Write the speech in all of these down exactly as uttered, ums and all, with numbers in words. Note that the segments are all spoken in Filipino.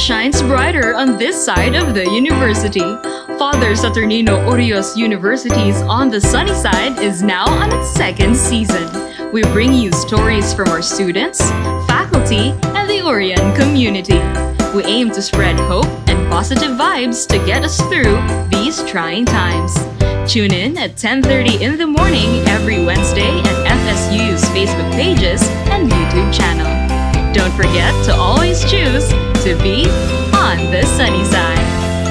shines brighter on this side of the university. Father Saturnino Urios University's On the Sunny Side is now on its second season. We bring you stories from our students, faculty, and the Orion community. We aim to spread hope and positive vibes to get us through these trying times. Tune in at ten thirty in the morning every Wednesday at F S U's Facebook pages and YouTube channel. Don't forget to always choose to be on the sunny side.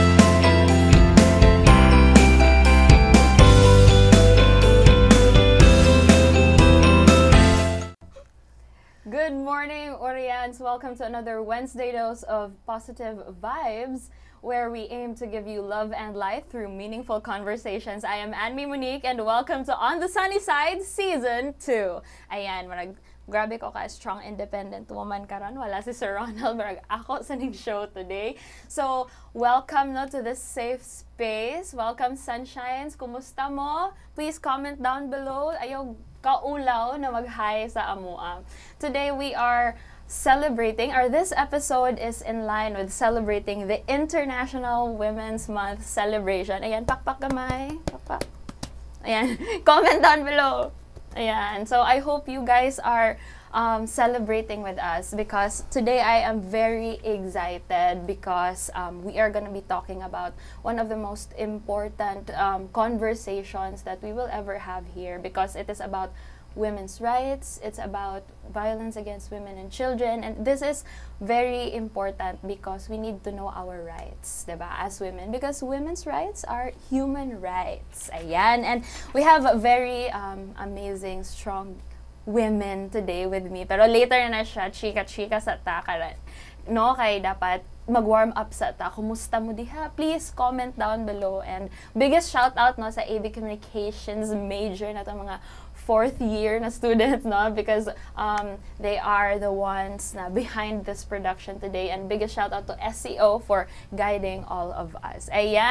Good morning, Orians. Welcome to another Wednesday dose of positive vibes, where we aim to give you love and light through meaningful conversations. I am Anmi Monique, and welcome to On the Sunny Side Season two. Ayan, marag grabe ko ka strong independent woman karon. Wala si Sir Ronald, marag ako sa ning show today. So, welcome no to this safe space. Welcome, Sunshines. Kumusta mo? Please comment down below. Ayaw kaulaw na mag-hi sa amua. Today we are celebrating, or this episode is in line with celebrating the International Women's Month celebration. Ayan, pakpak gamay. Pakpak. Ayan, comment down below. Ayan, so I hope you guys are um, celebrating with us, because today I am very excited because um, we are going to be talking about one of the most important um, conversations that we will ever have here, because it is about women's rights, it's about violence against women and children, and this is very important because we need to know our rights, diba, as women, because women's rights are human rights. Ayan, and we have very um, amazing, strong women today with me, pero later na siya, chika-chika sa takaran. No, kay dapat mag-warm up sa ta. Kumusta mo diha? Please comment down below, and biggest shout out no sa A B Communications major na to, mga fourth year na students, no, because um, they are the ones na behind this production today, and biggest shout out to S C O for guiding all of us.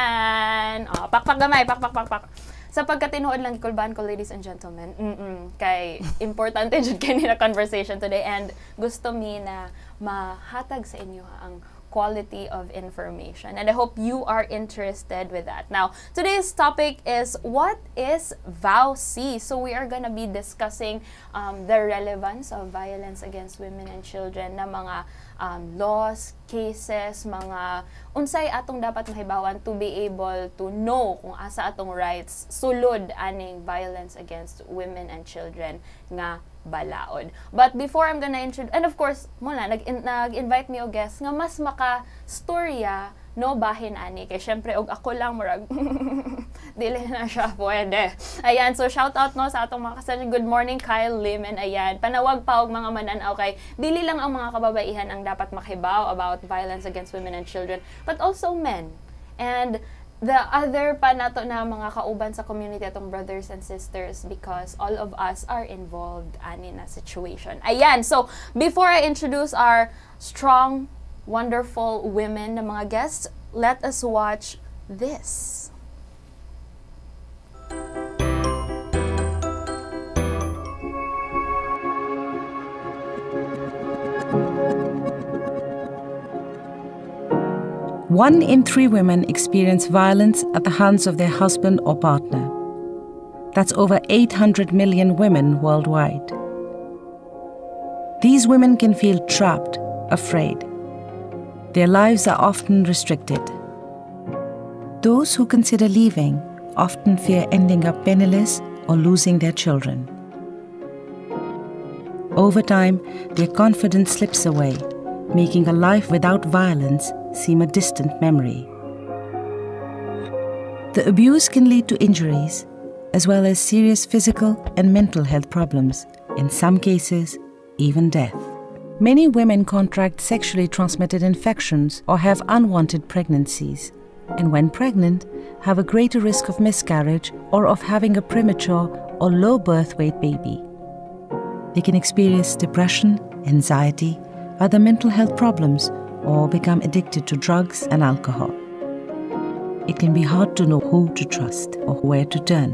Ayan, oh, pakpak gamay, pakpak pakpak. Sa pagkatinuod lang ikulban ko, ladies and gentlemen, mm -mm, kay importante jud kini na conversation today, and gusto mi na mahatag sa inyo ang quality of information, and I hope you are interested with that. Now, today's topic is, what is V A W C? So we are gonna be discussing um, the relevance of violence against women and children na mga um, laws, cases, mga unsay atong dapat mahibawan to be able to know kung asa atong rights sulod aning violence against women and children nga balaod. But before I'm gonna introduce, and of course, mula, nag-invite me o guest nga mas maka-storya, no, bahin ani. Kaya syempre, og ako lang, murag, dili na siya pwede. Ayan, so shout out no sa atong mga kasal. Good morning, Kyle Liman. Ayan, panawag pa og mga mananaw kay dili lang ang mga kababaihan ang dapat makibaw about violence against women and children, but also men. And the other pa nato na mga kauban sa community, atong brothers and sisters, because all of us are involved ani na situation. Ayan, so before I introduce our strong, wonderful women na mga guests, let us watch this. One in three women experience violence at the hands of their husband or partner. That's over eight hundred million women worldwide. These women can feel trapped, afraid. Their lives are often restricted. Those who consider leaving often fear ending up penniless or losing their children. Over time, their confidence slips away, making a life without violence seem a distant memory. The abuse can lead to injuries, as well as serious physical and mental health problems, in some cases, even death. Many women contract sexually transmitted infections or have unwanted pregnancies, and when pregnant, have a greater risk of miscarriage or of having a premature or low birth weight baby. They can experience depression, anxiety, other mental health problems, or become addicted to drugs and alcohol. It can be hard to know who to trust or where to turn.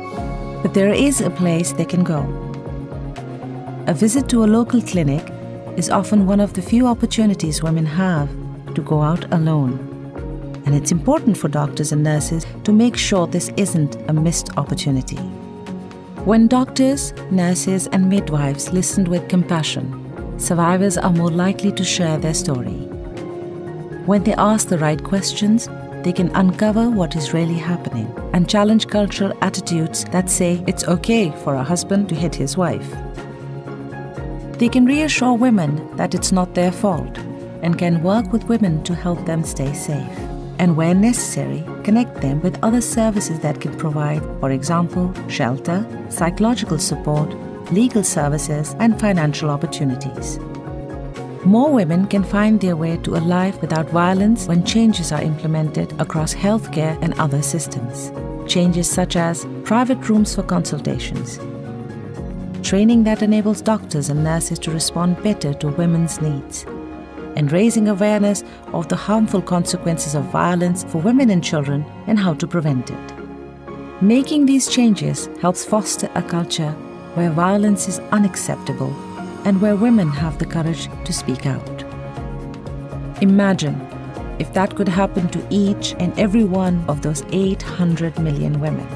But there is a place they can go. A visit to a local clinic is often one of the few opportunities women have to go out alone. And it's important for doctors and nurses to make sure this isn't a missed opportunity. When doctors, nurses, and midwives listen with compassion, survivors are more likely to share their story. When they ask the right questions, they can uncover what is really happening and challenge cultural attitudes that say it's okay for a husband to hit his wife. They can reassure women that it's not their fault and can work with women to help them stay safe. And where necessary, connect them with other services that can provide, for example, shelter, psychological support, legal services, and financial opportunities. More women can find their way to a life without violence when changes are implemented across healthcare and other systems. Changes such as private rooms for consultations, training that enables doctors and nurses to respond better to women's needs, and raising awareness of the harmful consequences of violence for women and children and how to prevent it. Making these changes helps foster a culture where violence is unacceptable and where women have the courage to speak out. Imagine if that could happen to each and every one of those eight hundred million women.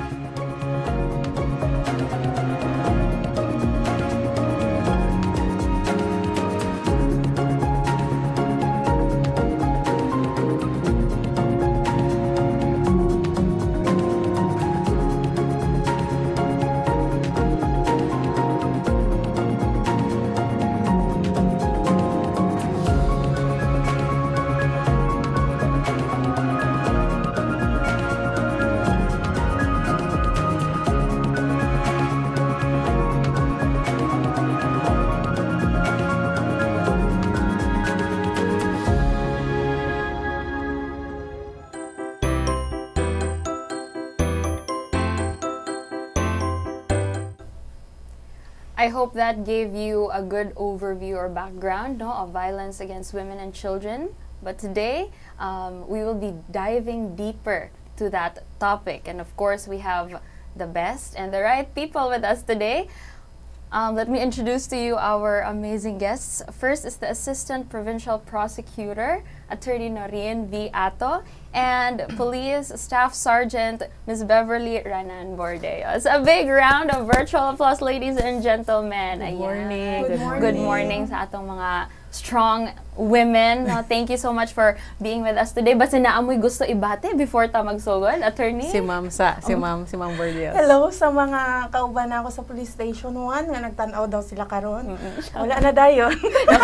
I hope that gave you a good overview or background, no, of violence against women and children. But today, um, we will be diving deeper to that topic. And of course, we have the best and the right people with us today. Um, let me introduce to you our amazing guests. First is the Assistant Provincial Prosecutor, Attorney Noreen V. Ato, and Police Staff Sergeant Miz Beverly Ranan Bordeos. A big round of virtual applause, ladies and gentlemen. Good Ayan. morning. Good Good morning. morning. Good morning sa atong mga strong women. No, thank you so much for being with us today. Basta naamoy gusto ibate before ta magsugod, Attorney? Si Ma'am sa, si Ma'am, si Ma'am Bordeos. Hello sa mga kauban ako sa Police Station one nga nagtan-aw daw sila karon. Wala na dayon.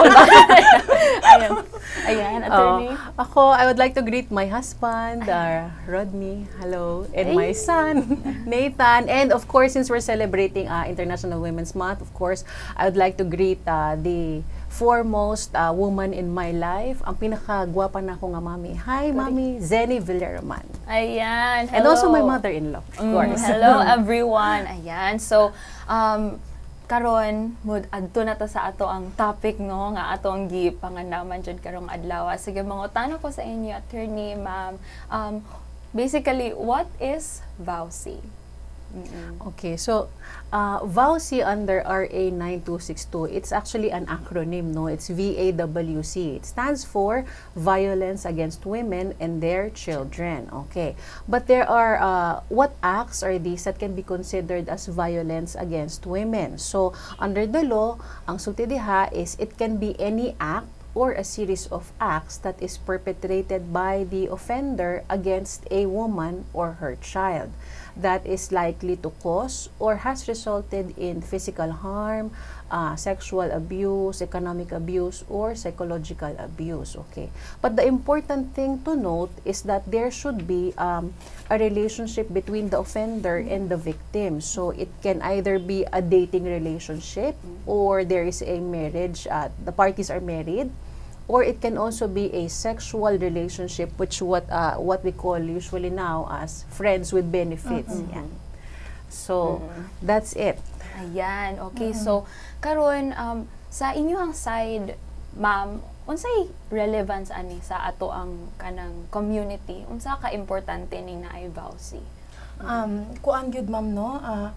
Ayan. Ayan, Attorney. Oh, ako, I would like to greet my husband, uh, Rodney, hello, and my son, Nathan. And of course, since we're celebrating uh, International Women's Month, of course, I would like to greet uh, the foremost uh, woman in my life, ang pinakagwapa na ko nga mami. Hi, Mami Zenny Villaraman. Ayan, hello. And also my mother-in-law, of Mm, course. hello, everyone. Ayan, so, um, karon mood adto na ta sa ato ang topic no nga atong gipangandaman jud karong adlaw. Sige, mangutana ko sa inyo, Attorney, Ma'am. Um, basically, what is V A W C? Mm-mm. Okay, so uh, V A W C under R A nine two six two, it's actually an acronym, no? It's V A W C. It stands for Violence Against Women and Their Children. Okay, but there are, uh, what acts are these that can be considered as violence against women? So, under the law, ang sulti diha is it can be any act or a series of acts that is perpetrated by the offender against a woman or her child that is likely to cause or has resulted in physical harm, uh, sexual abuse, economic abuse, or psychological abuse. Okay, but the important thing to note is that there should be um, a relationship between the offender and the victim. So it can either be a dating relationship or there is a marriage, uh, the parties are married, or it can also be a sexual relationship, which what uh, what we call usually now as friends with benefits. Mm-hmm. Yan. So mm-hmm. that's it. Ayan, okay. Mm-hmm. So karon um, sa inyong side, Ma'am, unsay relevance ani sa ato ang kanang community? Unsa ka importante ning naay V A W C? Um, kuan gyud ma'am no. Uh,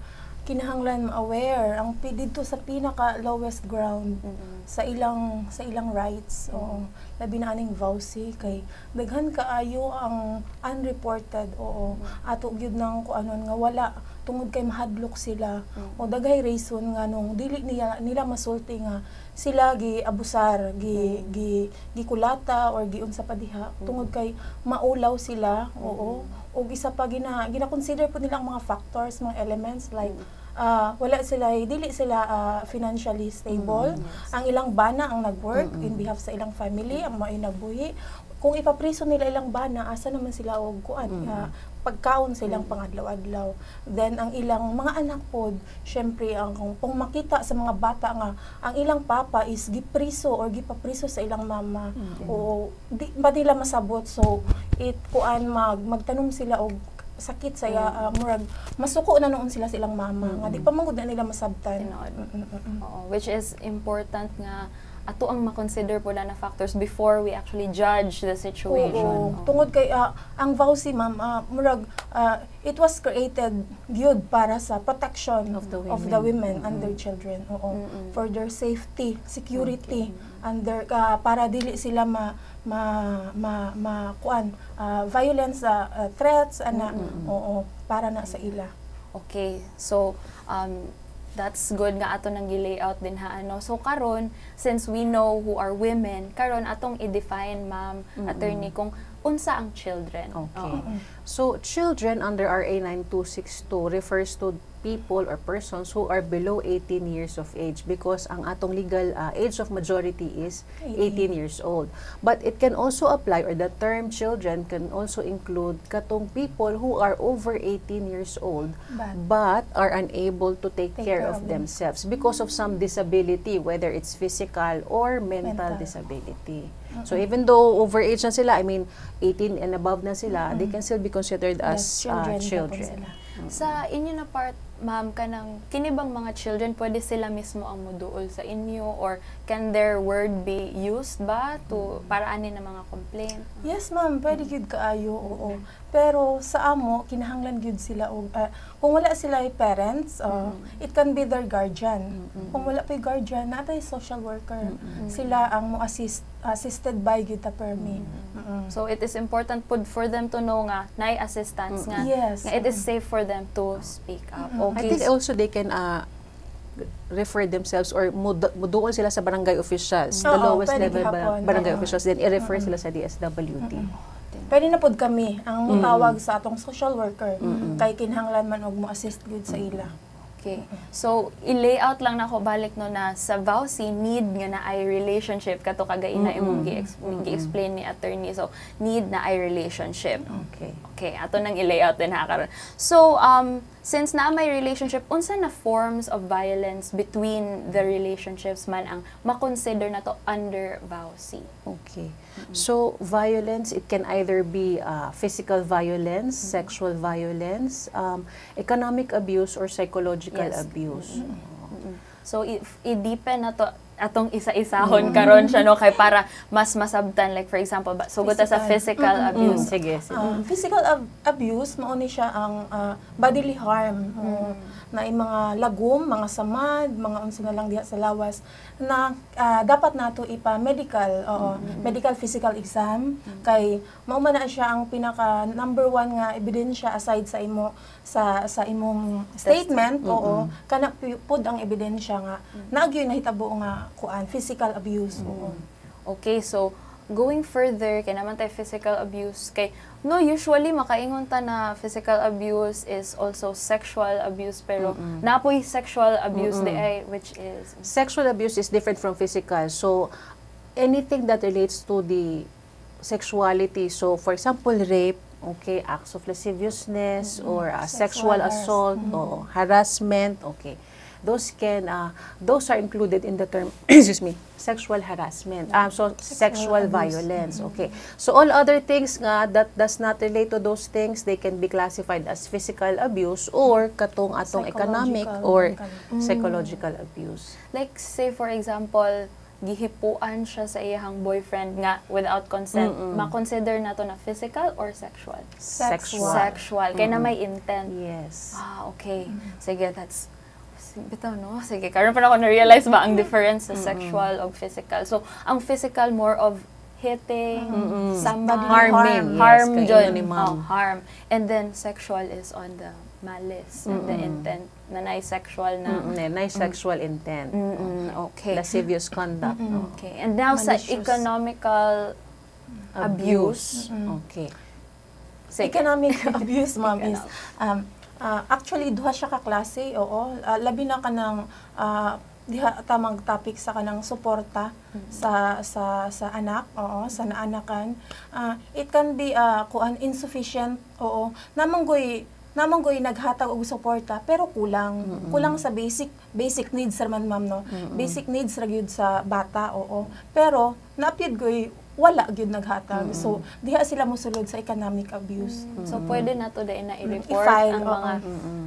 kinahanglan ma-aware ang pi- dito sa pinaka lowest ground Mm-mm. sa ilang sa ilang rights. Oo. Labi na aning V A W C kay daghan kaayo ang unreported. Oo. Ato gyud nang kuanon nga wala tungod kay mahadlok sila. O daghay reason nga nung dili niya nila masulti nga sila gi abusar, gi gi gikulata or giunsa pa diha tungod kay maulaw sila. Oo. O isa pa gina gina-consider po nilang mga factors, mga elements like uh, wala sila, dili sila uh, financially stable. Mm, yes. Ang ilang bana ang nag-work Mm-mm. in behalf sa ilang family, ang mga inabuhi. Kung ipapriso nila ilang bana, asa naman sila og kuan, Mm-mm. uh, pagkaon sa ilang pangadlaw-adlaw. Then ang ilang mga anak pod, syempre ang kung, kung makita sa mga bata nga ang ilang papa is gipriso or gipapriso sa ilang mama Mm-hmm. o di ba nila masabot, so it kuan mag magtanom sila og sakit sa uh, murag masuko na noon sila sa ilang mama nga di pa magud na nila masabtan. Tinuod. Mm, mm, mm, mm. Oo, which is important nga ato ang makonsider po na factors before we actually judge the situation. Oo. Oo. Tungod kay ah, ang V A W C ma'am, ah, murag ah, it was created gyud para sa protection Of the of the women. women and their children. Oo. Mm-mm. For their safety, security, and their ah, para dili sila ma ma ma, ma kuan ah, violence ah, ah, threats ana. Oo, para na sa ila. Okay, so um, that's good nga ato nang gi-layout din ha ano. So karon since we know who are women, karon atong i-define ma'am attorney kung unsa ang children. Okay. Oo. So, children under R A nine two six two refers to people or persons who are below eighteen years of age because ang atong legal uh, age of majority is eighteen years old. But it can also apply, or the term children can also include katong people who are over eighteen years old But- but are unable to take, Take care care of of them. themselves because of some disability, whether it's physical or mental, Mental. disability. So even though overage na sila, I mean eighteen and above na sila, they can still be considered as Yes, uh, children. children. sila. Sa inyo na part ma'am kanang kini bang mga children pwede sila mismo ang moduol sa inyo or can their word be used ba to para ani na mga complaint? Yes, ma'am, pwede gyud kaayo, oo. Pero sa amo kinahanglan gyud sila og ah, kung wala sila ay parents, uh, it can be their guardian. Kung wala pay guardian, natay social worker. Sila ang mo assist assisted by gyud ta permi. Mm-mm. So it is important pud for them to know nga nay assistance nga, Yes. nga it is safe for them to speak up. I Okay. think also they can uh, refer themselves or mud- muduol sila sa barangay officials, the Oo, lowest pwede level ba- gihapon. barangay Oo. officials, then i-refer sila sa D S W T. Pwede na pod kami ang mutawag sa atong social worker kay kinahanglan man og mo assist gyud sa ila. Okay. So, i-layout lang nako balik no na sa V A W C need nga na ay relationship kato kagay na imong gi-ex- gi-explain ni attorney. So, need na ay relationship. Okay. Okay, ato nang i-layout din ha karon. So, um since na may relationship, unsa na forms of violence between the relationships man ang makonsider na to under V A W C? Okay. So, violence, it can either be uh, physical violence, sexual violence, um, economic abuse, or psychological Yes. abuse. So, if i-deepen na to atong isa-isahon karon siya no kay para mas masabtan, like for example ba sugod ta sa Physical. physical Mm, abuse. sige, sige. Um, physical ab- abuse mao ni siya ang ah, bodily harm uh, na yung mga lagom, mga samad, mga unsa na lang diha sa lawas na ah, dapat nato ipa medical, oo, medical physical exam kay mao man na siya ang pinaka number one nga ebidensya aside sa imo sa sa imong statement, oo, kana pu- pud ang ebidensya nga naagyo nahitabo nga kuan physical abuse. Oo. Okay, so going further kay naman tay physical abuse kay no usually makaingon ta na physical abuse is also sexual abuse pero napoy sexual abuse di ay which is Sexual abuse is different from physical. So, anything that relates to the sexuality, so for example, rape, okay, acts of lasciviousness, or uh, sexual, Sexual harass- assault, o harassment, okay. Those can, uh, those are included in the term, excuse me, sexual harassment. Um, so, sexual, abuse. violence, okay. So, all other things nga that does not relate to those things, they can be classified as physical abuse or katong atong economic Psychological, or mental. psychological abuse. like say for example gihipuan siya sa iyang boyfriend nga without consent, Mm-mm. ma-consider na to na physical or sexual? Sexual. Sexual. Kaya na Mm-mm. may intent. Yes. Ah, okay. Sige, that's bitaw no. Sige, karon pa na ako na-realize ba ang difference sa sexual o physical. So, ang physical more of hitting, Mm-mm. somebody Harming, yes, harm kay dyan. ni Oh, ma'am. harm. And then sexual is on the malice and the Mm-mm. intent na na-sexual na. Mm-mm. Nice sexual intent. Mm-mm. Okay. Lascivious conduct. Mm-mm. Oh. Okay. And now sa Malicious. economical abuse. Mm. Okay. Sige. Economic abuse, ma'am, is Economic. um, uh, actually duha siya ka klase, oo. Uh, labi na kanang uh, diha tamang topic sa kanang suporta sa sa sa anak, oo, sa naanakan. Uh, it can be uh, kuan insufficient, oo. Namanggoy namanggoy naghatag og suporta pero kulang. Mm-mm. Kulang sa basic basic needs ra man, ma'am, no. Mm-mm. Basic needs ra gyud sa bata, oo. Pero naapyod goy wala gyud naghatag. Mm-mm. So diha sila mosulod sa economic abuse. So, pwede na to dahil na i-report I-file, ang oo. mga... Mm-mm.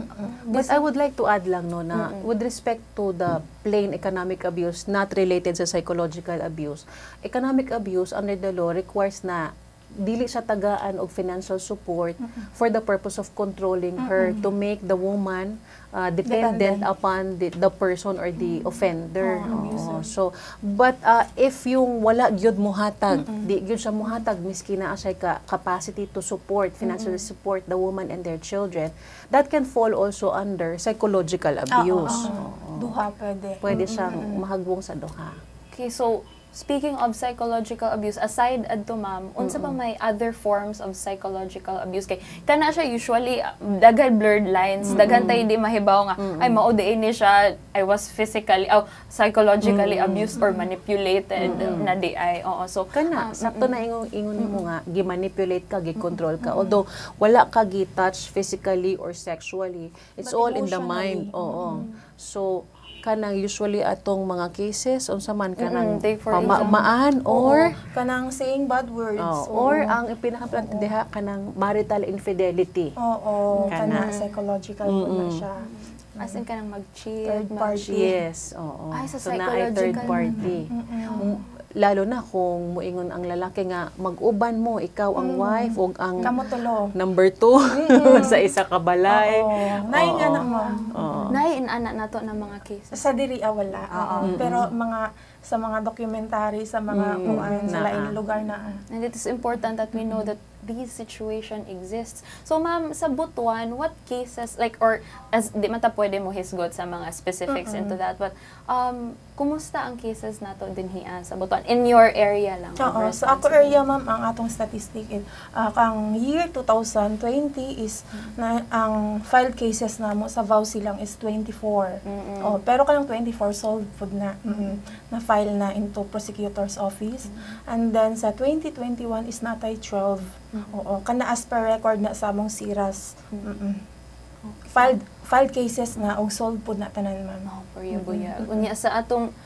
But I would like to add lang no na Mm-mm. with respect to the plain economic abuse not related sa psychological abuse. Economic abuse under the law requires na dili siya tagaan og financial support for the purpose of controlling her to make the woman uh, dependent, Dependent. upon the, the person or the offender. Oo, Oo. abuser. So but uh, if yung wala gyud mohatag, di gyud siya mohatag miski na asay ka capacity to support, financially support the woman and their children, that can fall also under psychological abuse. Oo, oo. Oo. Duha pwede. Pwede siyang mahagwong sa duha. Okay, so, speaking of psychological abuse, aside adto ma'am, unsa ba may other forms of psychological abuse? Kay kana siya usually uh, daghan blurred lines, daghan tay di mahibaw nga ay mao di ini siya I was physically oh, psychologically abused or manipulated na di ay. Oo, so Kana, ah, sakto na ingon ingon mo nga gi-manipulate ka, gi-control ka. Although wala ka gi-touch physically or sexually, it's But all in the emotionally. mind. Oo. So kanang usually atong mga cases unsa man kanang Mm-mm, take for pamamaan or Oo, kanang saying bad words. oh, oo. or ang pinaka diha kanang marital infidelity. Oo, Kana. kanang psychological po na Mm-mm. siya. as in kanang mag-cheat, Third mag- party. Yes, oo. Ay, sa so na ay third psychological. party. Mm, Lalo na kung muingon ang lalaki nga mag-uban mo, ikaw ang wife o ang Kamo tulo. number two sa isa ka balay. Oo. Nay nga Oo. na, ma'am. Oo. Nay inana nato ng mga cases. Sa diri ah, wala. Oo. Pero mga sa mga documentary, sa mga Mm, kuan, sa naa. laing lugar na. And it is important that we know that these situation exists. So ma'am, sa Butuan, what cases, like, or, as di man ta pwede mo hisgot sa mga specifics into that, but, um, kumusta ang cases nato dinhian sa Butuan? In your area lang. of Oo, sa ako responsibility. area, ma'am, ang atong statistic is, uh, kang year two thousand twenty is, na, ang filed cases na mo sa V A W C lang is twenty-four. Mm-mm. Oh, pero kanang twenty-four solved po na, mm, na file na into prosecutor's office. And then sa twenty twenty-one is natay twelve. Oo, kana as per record na sa among siras. Mm-mm. Filed filed cases na og solved po na tanan, ma'am. Oh, Porya Buyag. Unya sa atong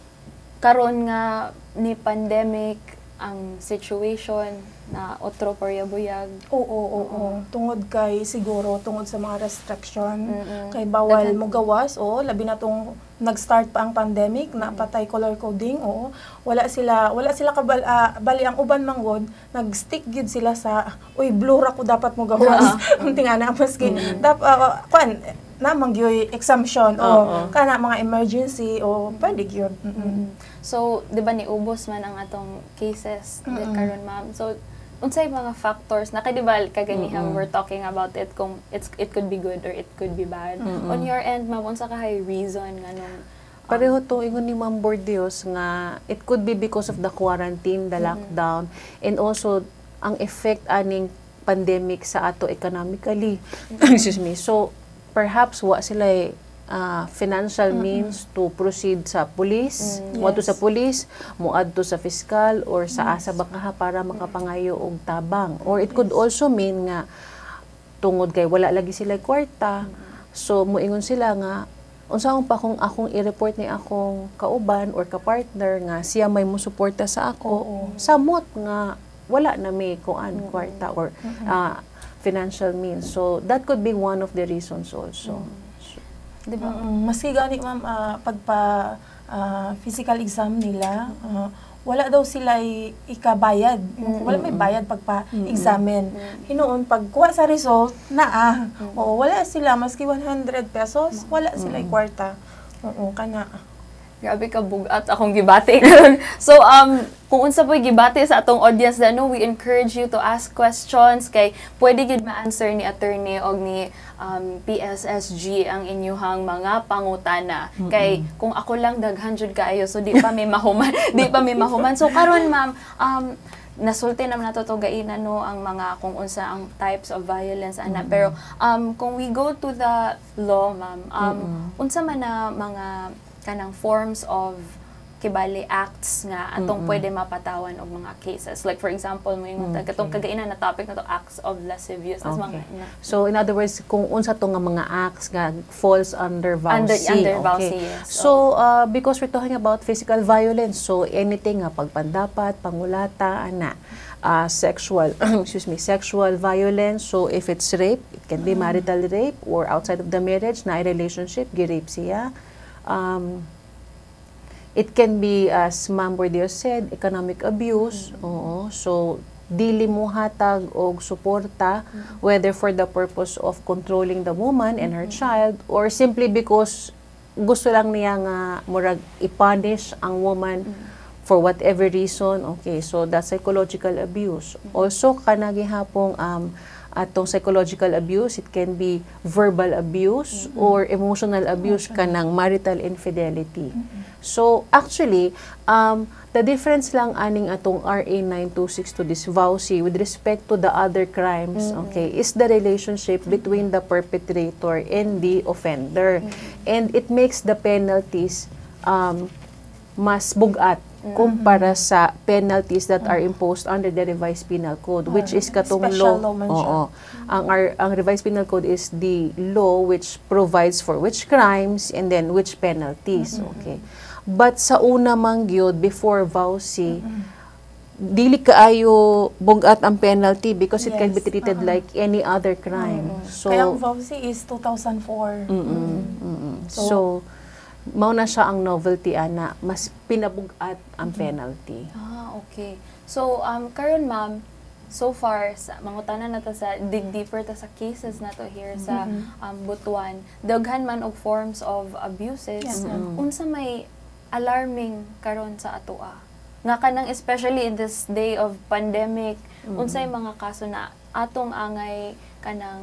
karon nga ni pandemic ang situation na otro Porya Buyag. Oo, oo, oo. Tungod kay siguro tungod sa mga restriction, Mm-mm. kay bawal Daghan- mo gawas, oo, labi na tong nag-start pa ang pandemic, na patay color coding, oo. Wala sila, wala sila kabal ah, bali ang uban manggod, nag-stick gid sila sa uy, blue ra ko dapat mo gawas. Ang tingana maski dap uh, kwan na mangyoy exemption o Oo. kana mga emergency o pwede gyud. Mm-mm. So, di ba ni ubos man ang atong cases di Mm-mm. karon ma'am. So, unsay mga factors na kay di ba kaganihan we're talking about it kung it's it could be good or it could be bad. On your end ma'am, unsa ka hay reason nga nung um, Pareho to ingon ni Ma'am Bordeos nga it could be because of the quarantine, the lockdown, and also ang effect aning pandemic sa ato economically. Excuse me. So perhaps wa sila uh, financial means to proceed sa police, Mm, moadto yes. sa police, moadto sa fiscal or sa asa bakaha para makapangayo og tabang. Or it could also mean nga tungod kay wala lagi sila kwarta. So moingon sila nga unsaon pa kung akong i-report ni akong kauban or ka-partner nga siya may mosuporta sa ako, Oo. samot nga wala na may kuan kwarta or uh, financial means. So that could be one of the reasons also. So, di ba? Mm, maski gani, ma'am, ah, pagpa ah, physical exam nila, ah, wala daw sila i- ikabayad. Wala may bayad pagpa-examine. Hinoon, pagkuha sa result, naa. Oo, wala sila. Maski one hundred pesos, wala sila i-kwarta. Oo, kana. Grabe ka bugat akong gibati. So um kung unsa po'y gibati sa atong audience dano, we encourage you to ask questions kay pwede gid ma-answer ni attorney og ni um, P S S G ang inyuhang mga pangutana. Mm-hmm. Kay kung ako lang daghan jud kaayo, so di pa may mahuman, di pa may mahuman. So karon ma'am, um nasulti naman nato to gainan no ang mga kung unsa ang types of violence ana. Mm-hmm. Pero um kung we go to the law ma'am, um mm-hmm. unsa man na mga kanang forms of kibali acts nga atong mm-hmm. pwede mapatawan og mga cases, like for example mo yung okay. katong kagainan na topic na to, acts of lascivious. Okay. Mga, na, so in other words, kung unsa to nga mga acts nga falls under V A W C. Under, under okay. V A W C, yes. So uh, because we're talking about physical violence, so anything nga pagpandapat, pangulata ana, uh, sexual excuse me sexual violence, so if it's rape, it can be marital rape or outside of the marriage na relationship gi-rape siya. Um, it can be, as Ma'am Bordio said, economic abuse. Mm-hmm. Oo. So, dili mo hatag og suporta, mm-hmm. whether for the purpose of controlling the woman and her mm-hmm. child, or simply because gusto lang niya nga murag i-punish ang woman mm-hmm. for whatever reason. Okay, so that's psychological abuse. Mm-hmm. Also, kanagihapong um, atong psychological abuse, it can be verbal abuse mm-hmm. or emotional abuse kanang marital infidelity. Mm-hmm. So actually, um, the difference lang aning atong R A nine two six to this V A W C with respect to the other crimes, mm-hmm. okay, is the relationship mm-hmm. between the perpetrator and the offender. Mm-hmm. And it makes the penalties um, mas bugat kumpara sa penalties that are imposed under the revised penal code, which is katong law. Oo. Ang our, ang revised penal code is the law which provides for which crimes and then which penalties. Okay. But sa una man gyud before V A W C, dili kaayo bugat ang penalty because it yes. can be treated uh-huh. like any other crime. Uh-huh. So kaya ang V A W C is two thousand four. Mm-mm, mm-mm. So, so mao na siya ang novelty ana, mas pinabugat ang penalty. Ah, okay. So um karon ma'am, so far sa mangutana na ta sa dig deeper ta sa cases na to here sa um, Butuan, daghan man og forms of abuses. Yes, mm-hmm. Unsa may alarming karon sa atoa? Nga kanang especially in this day of pandemic, mm-hmm. unsay mga kaso na atong angay kanang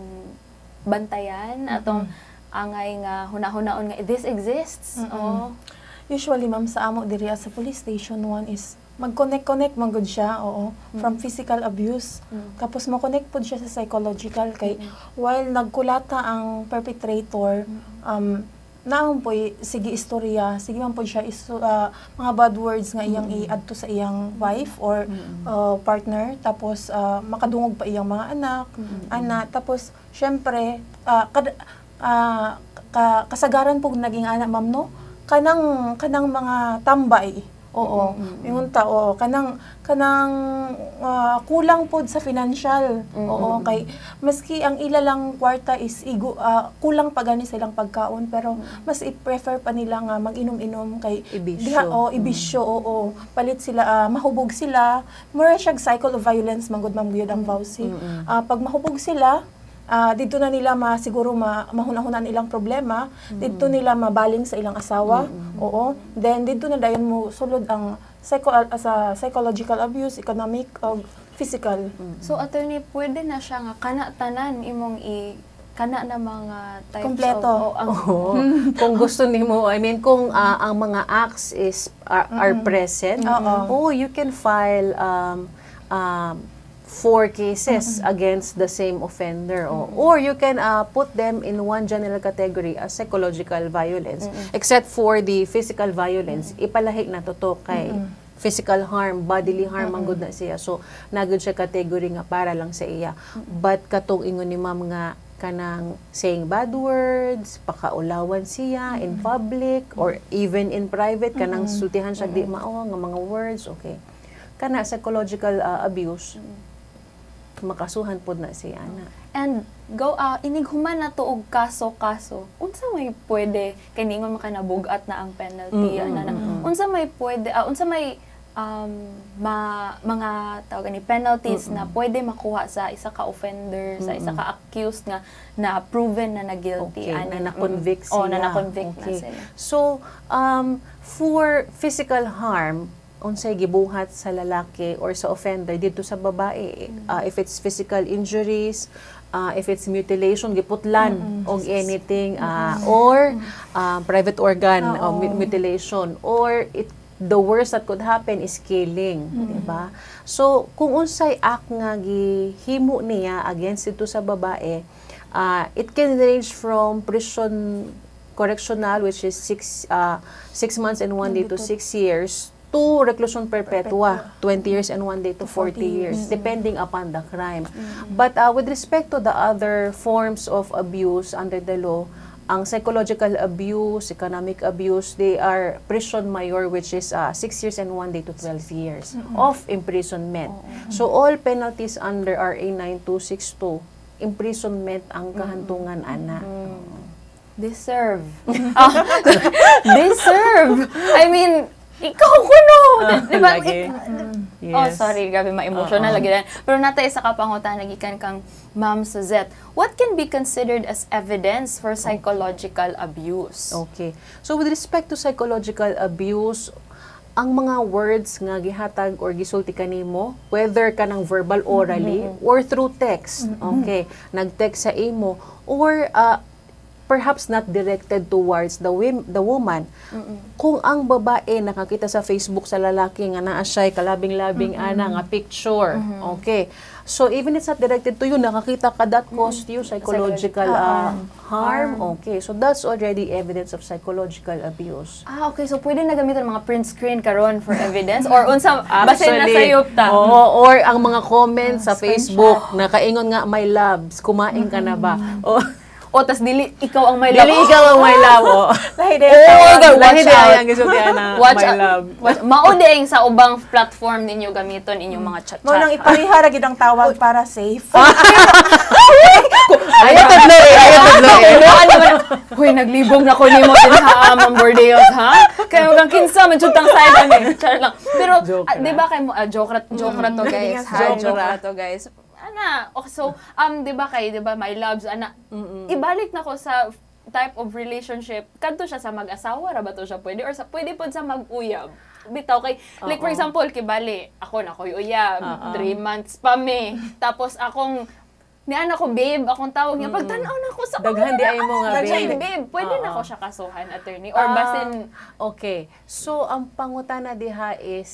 bantayan, mm-hmm. atong angay nga hunahuna-on nga this exists. Mm-hmm. Oh. Usually ma'am sa amo diri sa police station one is mag-connect-connect man gud siya, oo, mm-hmm. from physical abuse. Mm-hmm. Tapos mo-connect pod siya sa psychological kay mm-hmm. while nagkulata ang perpetrator, mm-hmm. um naon poy sige istorya, sige man pod siya iso, uh, mga bad words nga iyang mm-hmm. i-adto sa iyang wife or mm-hmm. uh, partner, tapos uh, makadungog pa iyang mga anak, mm-hmm. anak, tapos syempre uh, kad, uh, ka, kasagaran pog naging anak ma'am no, kanang kanang mga tambay. Oo, mm-hmm. yung tao kanang kanang uh, kulang pod sa financial. Mm-hmm. Oo, kay maski ang ila lang kwarta is igo, uh, kulang pa gani silang pagkaon pero mm-hmm. mas i-prefer pa nila nga mag-inom-inom kay ibisyo. Diha, oh, ibisyo, mm-hmm. oo, palit sila, uh, mahubog sila. Mura siya cycle of violence manggod ma'am gyud ang V A W C. Mm-hmm. Uh, pag mahubog sila, Uh, dito na nila ma siguro ma, mahuna-hunan ilang problema, mm-hmm. dito nila mabaling sa ilang asawa. Mm-hmm. Oo. Then dito na dayon mo sulod ang psycho uh, sa psychological abuse, economic o physical. Mm-hmm. So attorney, pwede na siya nga kana tanan imong i kana na mga types kompleto. Of, oh, ang oh, kung gusto nimo, I mean kung uh, ang mga acts is are, are mm-hmm. present, mm-hmm. oh you can file um um four cases mm-hmm. against the same offender, mm-hmm. or, or you can uh, put them in one general category as psychological violence, mm-hmm. except for the physical violence. Mm-hmm. Ipalahi na to to kay mm-hmm. physical harm, bodily harm, mm-hmm. ang good na siya. So nagud siya category nga para lang sa iya. Mm-hmm. But katong ingon ni ma'am nga kanang saying bad words, pakaulawan siya mm-hmm. in public mm-hmm. or even in private, kanang mm-hmm. sutihan siya mm-hmm. di mao nga mga words, okay. Kana psychological uh, abuse. Mm-hmm. makasuhan pod na siya ana. And go uh, inighuman na to og kaso-kaso. Unsa may pwede kay ningon makanabugat na ang penalty Mm, ana na. Unsa may pwede uh, unsa may um, ma, mga tawag ni penalties Mm-mm. na pwede makuha sa isa ka offender, sa isa ka accused nga na proven na na guilty Okay, ana na na-convict Oh, sila. na na-convict Okay. na sila. So, um, for physical harm, unsay gibuhat sa lalaki or sa offender dito sa babae, uh, if it's physical injuries, uh, if it's mutilation, giputlan og anything, uh, or uh, private organ uh, Oo. mu- mutilation, or it the worst that could happen is killing, di ba? So, kung unsay act nga gihimo niya against dito sa babae, uh, it can range from prison correctional, which is six uh, six months and one day to six years, to reclusion perpetua, twenty years and one day to forty years, depending upon the crime. But uh, with respect to the other forms of abuse under the law, ang psychological abuse, economic abuse, they are prison mayor, which is uh, six years and one day to twelve years of imprisonment. So all penalties under R A nine two six two, imprisonment ang kahantungan ana. Deserve. Ah, deserve. I mean, ikaw kuno. Di ba? Lagi. Oh, Yes. sorry, grabe ma-emotional lagi yan. Pero natay sa kapangutan nagikan kang Ma'am Suzette. What can be considered as evidence for psychological abuse? Okay. So with respect to psychological abuse, ang mga words nga gihatag or gisulti kanimo, whether kanang verbal orally or through text, okay, nag-text sa imo, or uh, perhaps not directed towards the wim- the woman. Kung ang babae nakakita sa Facebook sa lalaki nga naa siya kalabing-labing ana nga picture, okay. So even it's not directed to you, nakakita ka, that caused you psychological uh, harm, okay. So that's already evidence of psychological abuse. Ah, okay. So, pwede na gamitin ang mga print screen karon for evidence? Or unsa, basin na sa yupta? Oo, or ang mga comments sa Facebook, na kaingon nga, my loves, kumain ka na ba? O, O, tas dili, ikaw ang may love. dili ikaw ang my love, o. Lahi Oh my God, Lahi watch di out. ayang gisultian na Watch my out. love. Watch, maudiing sa ubang platform ninyo gamiton inyong mga chat-chat. Mo nang iparihara gid ang tawag para safe. Ayaw tadlo eh, ayaw tadlo eh. Ano naman, huy, naglibog na ko nimo din ha, Ma'am Bordeos, ha? Kaya huwag kang kinsa, mansutang side ano Char lang. Pero, Joke ah, ra. di ba kayo mo, ah, joke ra, joke ra to guys, ha? Joke Joke ra. ra to guys. Ana, okay, so, um, di ba kayo, di ba, my loves, ana, ibalik na ko sa type of relationship, kadto siya sa mag-asawa, ra ba to siya pwede? Or sa, pwede po sa mag-uyab? Bitaw kay, like for Oo. example, kibali, ako na ko'y uyab, Oo. three months pa me, tapos akong, niyan ako, babe, akong tawag niya, pagtanaw na ako sa Daghan di ay mo nga, Daghan, babe. babe, pwede na Oo. ako siya kasuhan, attorney, or Ah, basin, okay. So, ang pangutana diha is,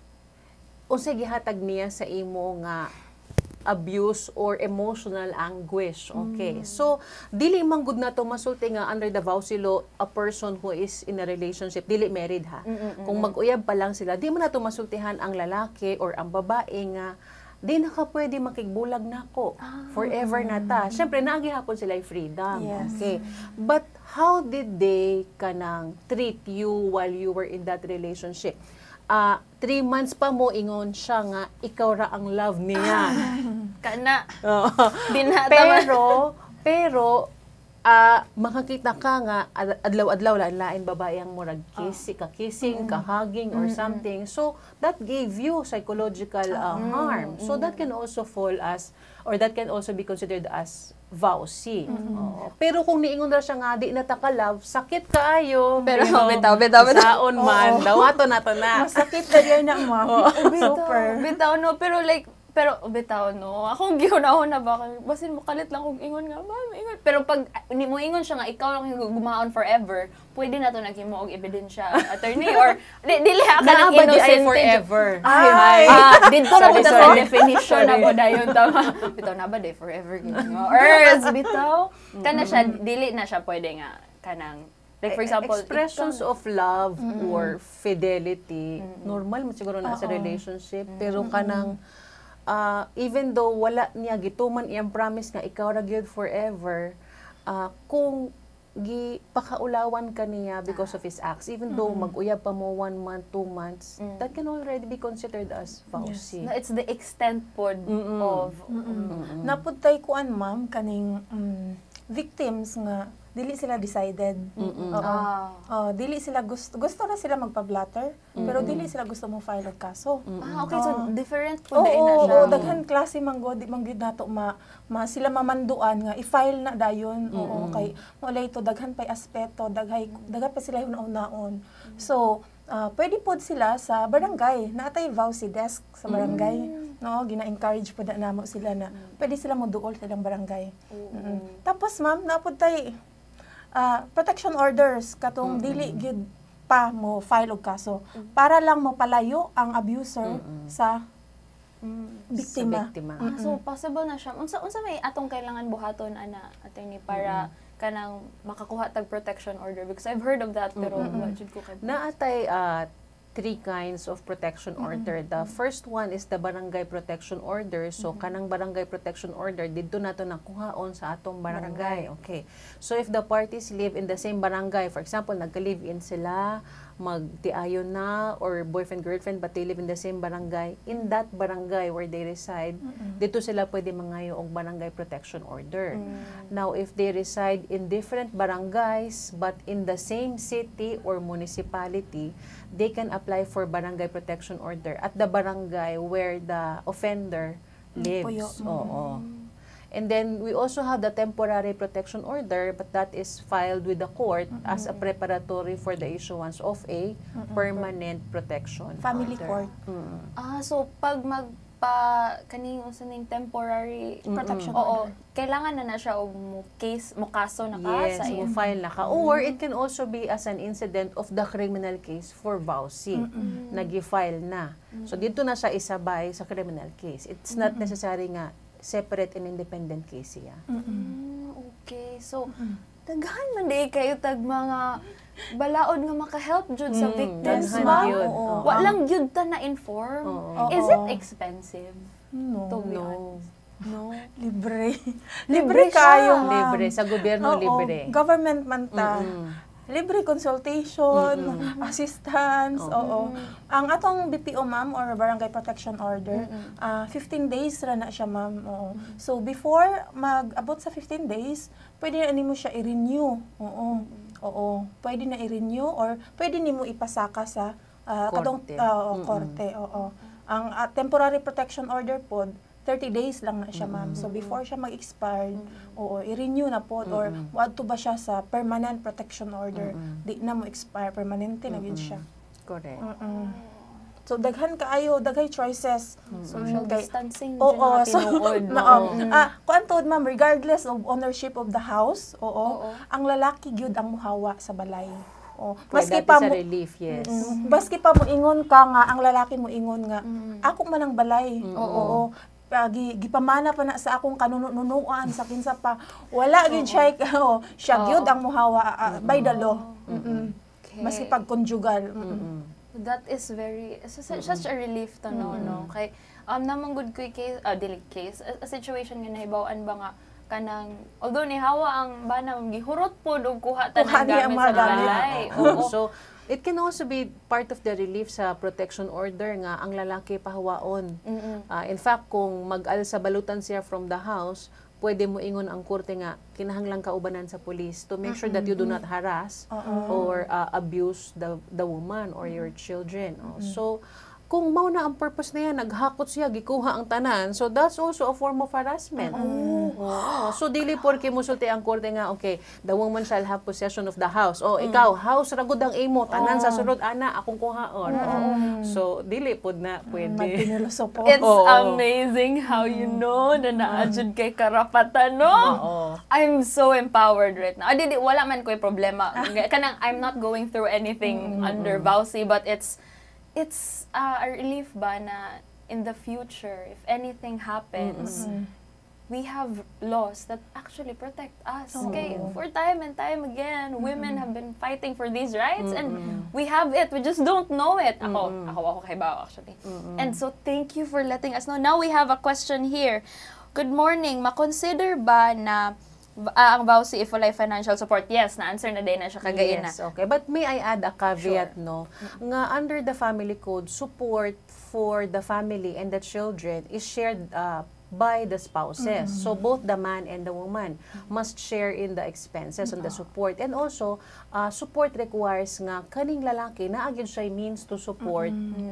unsay gihatag niya sa imo nga abuse or emotional anguish. Okay. So, dili man gud na to masulti nga under the V A W C law, a person who is in a relationship, dili married ha. Kung mag-uyab pa lang sila, di man na to masultihan ang lalaki or ang babae nga di na ka pwede makigbulag nako. Forever na ta. Syempre, naagihapon sila yung freedom. Yes. Okay. But how did they kanang treat you while you were in that relationship? Ah, three months pa mo ingon siya nga ikaw ra ang love niya. kana, Oo. binata pero pero ah makakita ka nga ad- adlaw-adlaw lain-lain babae ang murag kissing, ka kissing, ka hugging or something. So that gave you psychological uh, harm. So that can also fall as or that can also be considered as V A W C. Oo. Pero kung niingon ra siya nga di na ta ka love, sakit kaayo. Pero, you know, bitaw, bitaw, bitaw. saon man, dawato na to na. Masakit na yan na, ma'am. Super. Bitaw no, pero like, pero bitaw no, akong gihunahon na ba, basin mo kalit lang kung ingon nga, ma'am, ingon. Pero pag ni mo ingon siya nga, ikaw lang yung gumaon forever, pwede na to naghimo og ebidensya, attorney, or, di, dili ha, ka ng Naa ba di ay innocent. forever? Ay, ah, dito na po Sorry, sa sorry. definition na Sorry. po dayon tama. Bitaw na ba day forever gino. Or bitaw kana siya dili na siya pwede nga kanang like for example expressions ikaw- of love or fidelity, normal man siguro na sa relationship, pero kanang ah, even though wala niya gituman iyang promise nga ikaw ra gyud forever, ah, kung gi pakaulawan kaniya because of his acts, even though mag-uyab pa mo one month, two months, Mm. that can already be considered as V A W C. No, it's the extent pod Mm-mm. of Mm-mm. Naputay kuan ma'am kaning um, victims nga dili sila decided. Mm-mm. Oo. Ah. Oh, dili sila gusto gusto na sila magpa-blatter, pero dili sila gusto mo file og kaso. Ah, okay, so Oo. different Oo, po na oo, siya. oo, daghan klase man go di man gyud nato ma, ma sila mamanduan nga i-file na dayon. Oo, kay walay to daghan pay aspeto, daghay daghan pa sila una-unaon. So, ah, pwede pod sila sa barangay. Naatay V A W C desk sa barangay. No, gina-encourage pod na namo sila na pwede sila mo duol sa ilang barangay. Mm. Tapos ma'am, napod tay ah, protection orders katong dili gyud pa mo file og kaso para lang mo palayo ang abuser sa biktima. Sa biktima. Ah, so possible na siya. Unsa unsa may atong kailangan buhaton ana attorney para kanang makakuha tag protection order, because I've heard of that pero wa jud ko kay. Naatay uh, three kinds of protection order. The first one is the barangay protection order. So, kanang barangay protection order, dito nato nakuhaon sa atong barangay. Okay. So, if the parties live in the same barangay, for example, nagka-live-in sila, magtiayon na, or boyfriend-girlfriend, but they live in the same barangay, in that barangay where they reside, dito sila pwede mangayo og barangay protection order. Now, if they reside in different barangays, but in the same city or municipality, they can apply for barangay protection order at the barangay where the offender lives. Puyo. Oo. And then, we also have the temporary protection order, but that is filed with the court as a preparatory for the issuance of a permanent protection Family order. court. Mm. Ah, so pag magpa kaning unsa ning temporary Protection oo, order. kailangan na na siya og mo case mo kaso na ka Yes, sa mo iyang file na ka. Or it can also be as an incident of the criminal case for V A W C. Nag-file na. So, dito na siya isabay sa criminal case. It's not necessary nga separate and independent case siya. Mm, okay. So daghan man day kayo tag mga balaod nga maka-help jud sa Mm, victims daghan ba? yun. Oo. Wa lang jud ta na inform. Oo. Is it expensive? No. To be No. honest. No. Libre. Libre libre siya. kayo, ma'am. Libre. Sa gobyerno, Oo, libre. Government man ta. Mm-mm. Libre consultation, assistance, oo. Ang atong B P O ma'am or Barangay Protection Order, ah, fifteen days ra na siya ma'am. Oo. So before mag-abot sa fifteen days, pwede na nimo siya i-renew. Oo. Oo. Pwede na i-renew or pwede nimo ipasaka sa ah, katong Korte. ah, oo, korte. Oo. Ang ah, temporary protection order pod thirty days lang na siya, ma'am. So, before siya mag-expire, oo, i-renew na po, or wadto ba siya sa permanent protection order, di na mo expire, permanente na yun siya. Correct. Mm-mm. So, daghan kaayo, daghay choices. Social Kay- distancing Oo, dyan na so, tinuod. na, um, ah, kuantod, ma'am, regardless of ownership of the house, oo, Oo. ang lalaki gyud ang muhawa sa balay. Oh, Maski maski pa sa mo relief, yes. Mm, baski pa mo ingon ka nga ang lalaki mo ingon nga ako man ang balay. Oo. Ah, gi, gipamana pa na sa akong kanununuan sa kinsa pa wala gyud siya oh, siya gyud ang muhawa ah, by the law. Mm-mm. Okay. Maski pag conjugal. Mm-mm. That is very, it's such, such a relief to know, no? Kay, um, namang good ko case, ah, dili case, a, a situation nga nahibawan ba nga, kanang, although ni hawa ang bana, gihurot po, og kuha ta Kuha ng niya gamit mga sa gamit. balay. Oo. Oo. So, it can also be part of the relief sa protection order nga ang lalaki pahawaon. Mm-mm. Ah, in fact, kung mag-al sa balutan siya from the house, pwede mo ingon ang korte nga kinahanglang kaubanan sa police to make sure that you do not harass or ah, abuse the the woman or your children. Oh, so, kung mao na ang purpose niya, naghakot siya, gikuha ang tanan, so that's also a form of harassment. Oo. So, dili porke musulti ang korte nga, okay, the woman shall have possession of the house. Oh, ikaw, house ragod ang imo, tanan sa sulod, ana, akong kuhaon. Oo. So, dili pod na pwede. Magpiniluso po. It's Oo. amazing how you know na naadjud kay karapatan, no? Oo. I'm so empowered right now. Adi, di, wala man ko'y problema. Kanang, I'm not going through anything under V A W C, but it's it's uh, a relief ba na in the future, if anything happens, we have laws that actually protect us. Okay, for time and time again, women have been fighting for these rights, and we have it. We just don't know it. Ako, ako, ako kay Bao, actually. And so, thank you for letting us know. Now we have a question here. Good morning. Makonsider ba na uh, ang V A W C if walay financial support, yes, na-answer na din na siya kagayin na. Yes, okay. But may I add a caveat, Sure. no? Nga under the family code, support for the family and the children is shared uh, by the spouses. So both the man and the woman must share in the expenses and the support. And also, uh, support requires nga kaning lalaki na agad siya means to support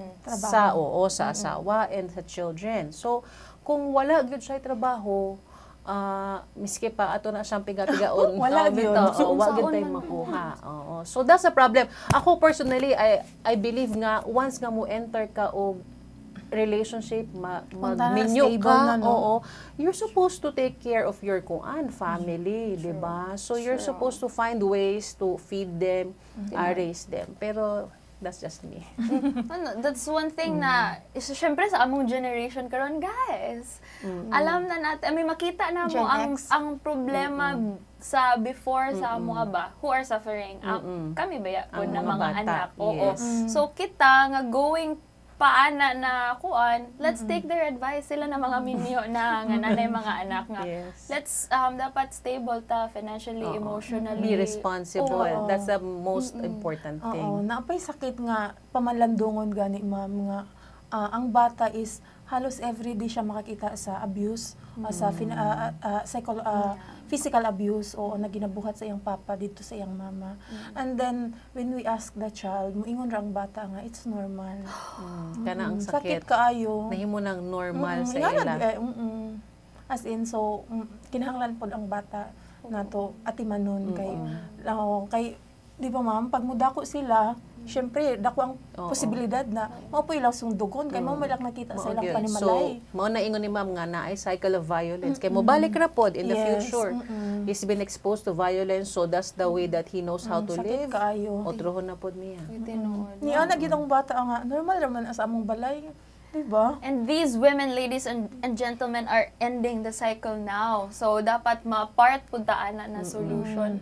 sa oo, sa asawa and sa children. So kung wala gyud siya trabaho, uh, miski pa ato na siyang piga-pigaon, Wala uh, gyud. bitaw, oo, wag gyud tayo makuha. Oo. So that's a problem. Ako personally, I I believe nga once nga mo enter ka og relationship, ma magminyo stable ka, na, no? oo, you're supposed to take care of your kuan, family, di ba? So you're True. supposed to find ways to feed them, uh, raise them. Pero that's just me. Ano, that's one thing na, is, syempre sa among generation karon guys, alam na natin, may makita na mo Gen ang X. ang problema sa before sa amo ba who are suffering. Ang, kami ba ya Ang na mga mga bata, anak. Oo. yes. So kita nga going paana na kuan, let's take their advice sila na mga minyo na nga nanay mga anak nga. Yes. Let's um dapat stable ta financially, Oo. emotionally. Be responsible. Oo. That's the most important Oo, thing. naapay sakit nga pamalandungon gani ma'am nga ah, ang bata is halos everyday siya makakita sa abuse, ah, sa fin- ah, ah, ah, psycho- ah, physical abuse o na ginabuhat sa iyang papa dito sa iyang mama. And then when we ask the child, muingon ra ang bata nga it's normal. Mm, kana ang Mm, sakit. kaayo. Nahimo nang normal Mm, sa nga ila. nag- eh, mm, mm. As in, so, mm, kinahanglan po ang bata na to atimanon kay, oh, kay, di ba ma'am, pag mudako sila, syempre, dako ang Oo. posibilidad na mao po ilang sungdugon, kay mao may lang nakita sa Mao ilang gyud. panimalay. So, mao na ingon ni ma'am nga na ay cycle of violence. Kay mo balik ra pod in the Yes, future. mm-mm. He's been exposed to violence, so that's the way that he knows how Mm, to sakit live. kaayo. Otrohon na pod niya. Tinuod. Ni ana gid ang bata nga, normal raman as among balay, di ba? And these women, ladies and, and gentlemen, are ending the cycle now. So, dapat ma-part po daan na na solution.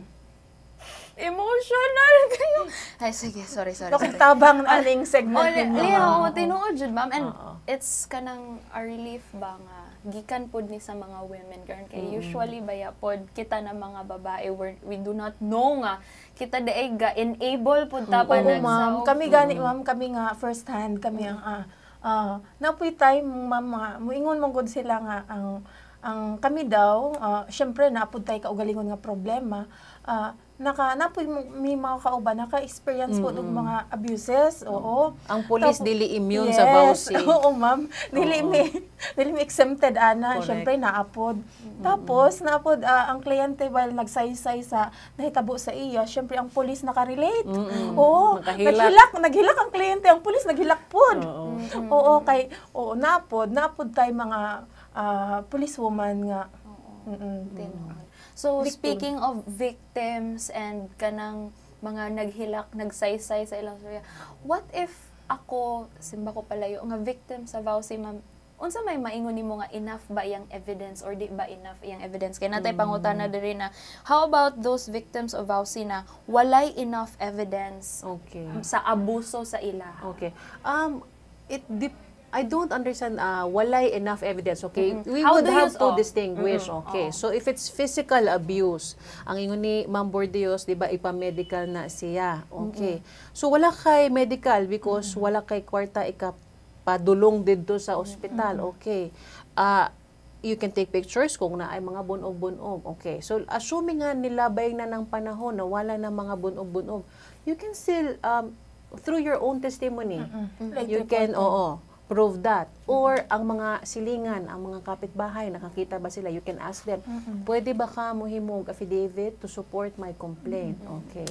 Emotional kayo. Ay, sige, sorry, sorry. Bakit sorry. tabang na aning Oh, segment li- ninyo? liya, oh, tinuod jud, ma'am. And Oo. it's kanang a relief ba nga gikan pod ni sa mga women karon kay usually baya pod kita na mga babae we, we do not know nga kita daay ga enable pod ta pa Oo, nag ma'am. Kami gani, ma'am, kami nga first hand, kami ang ah ah, napoy time, ma'am, nga, muingon mong gud sila nga ang ang kami daw, ah, syempre napud tay kaugalingon nga problema. Ah, naka napoy mo- may mga kauban naka-experience po ng mga abuses. Oo. Ang police Tapo- dili immune sa V A W C. Oo, ma'am. Dili Oo. mi dili mi exempted ana, Correct. syempre naapod. Tapos naapod ah, ang kliyente while nagsaysay sa nahitabo sa iya, syempre ang police naka-relate. Oo, Nakahilak. naghilak, naghilak ang kliyente, ang police naghilak pod. Oo. Oo, kay oo naapod, naapod tay mga ah, policewoman nga. Mm-mm. tinuod. So, Victim. speaking of victims and kanang mga naghilak, nagsaysay sa ilang storya, what if ako, simba ko palayo, nga victim sa V A W C, ma'am, unsa may maingon nimo nga enough ba iyang evidence or di ba enough iyang evidence? Kaya natay pangutana diri na, how about those victims of V A W C na walay enough evidence Okay. sa abuso sa ila? Okay. Um, it dep- I don't understand, uh, walay enough evidence, okay? We How would do you- have to oh. distinguish, okay? So, if it's physical abuse, ang ingon ni Ma'am Bordeos, di ba, ipa-medical na siya, okay? So, wala kay medical because wala kay kwarta ikapadulong dito sa ospital, okay? Uh, you can take pictures kung na ay mga bunog-bunog, okay? So, assuming nga nilabay na ng panahon na wala na mga bunog-bunog, you can still, um, through your own testimony, Like you report can, mo. oo, prove that. Or ang mga silingan, ang mga kapitbahay, nakakita ba sila, you can ask them, pwede ba ka mohimog affidavit to support my complaint? Okay.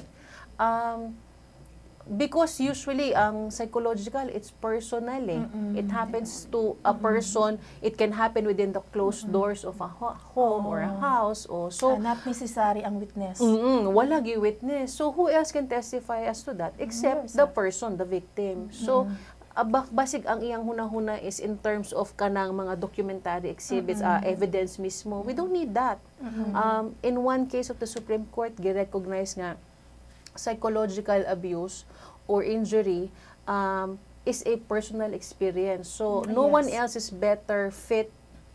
Um, because usually, ang psychological, it's personal eh. It happens to a person, it can happen within the closed doors of a ho- home or a house. O, so, Ah, not necessary ang witness. Mm-mm, wala gi witness. So who else can testify as to that except the person, the victim. So abak basig ang iyang hunahuna is in terms of kanang mga documentary exhibits, uh, evidence mismo. We don't need that. Um, in one case of the Supreme Court, gi-recognize nga psychological abuse or injury um, is a personal experience. So no Yes. one else is better fit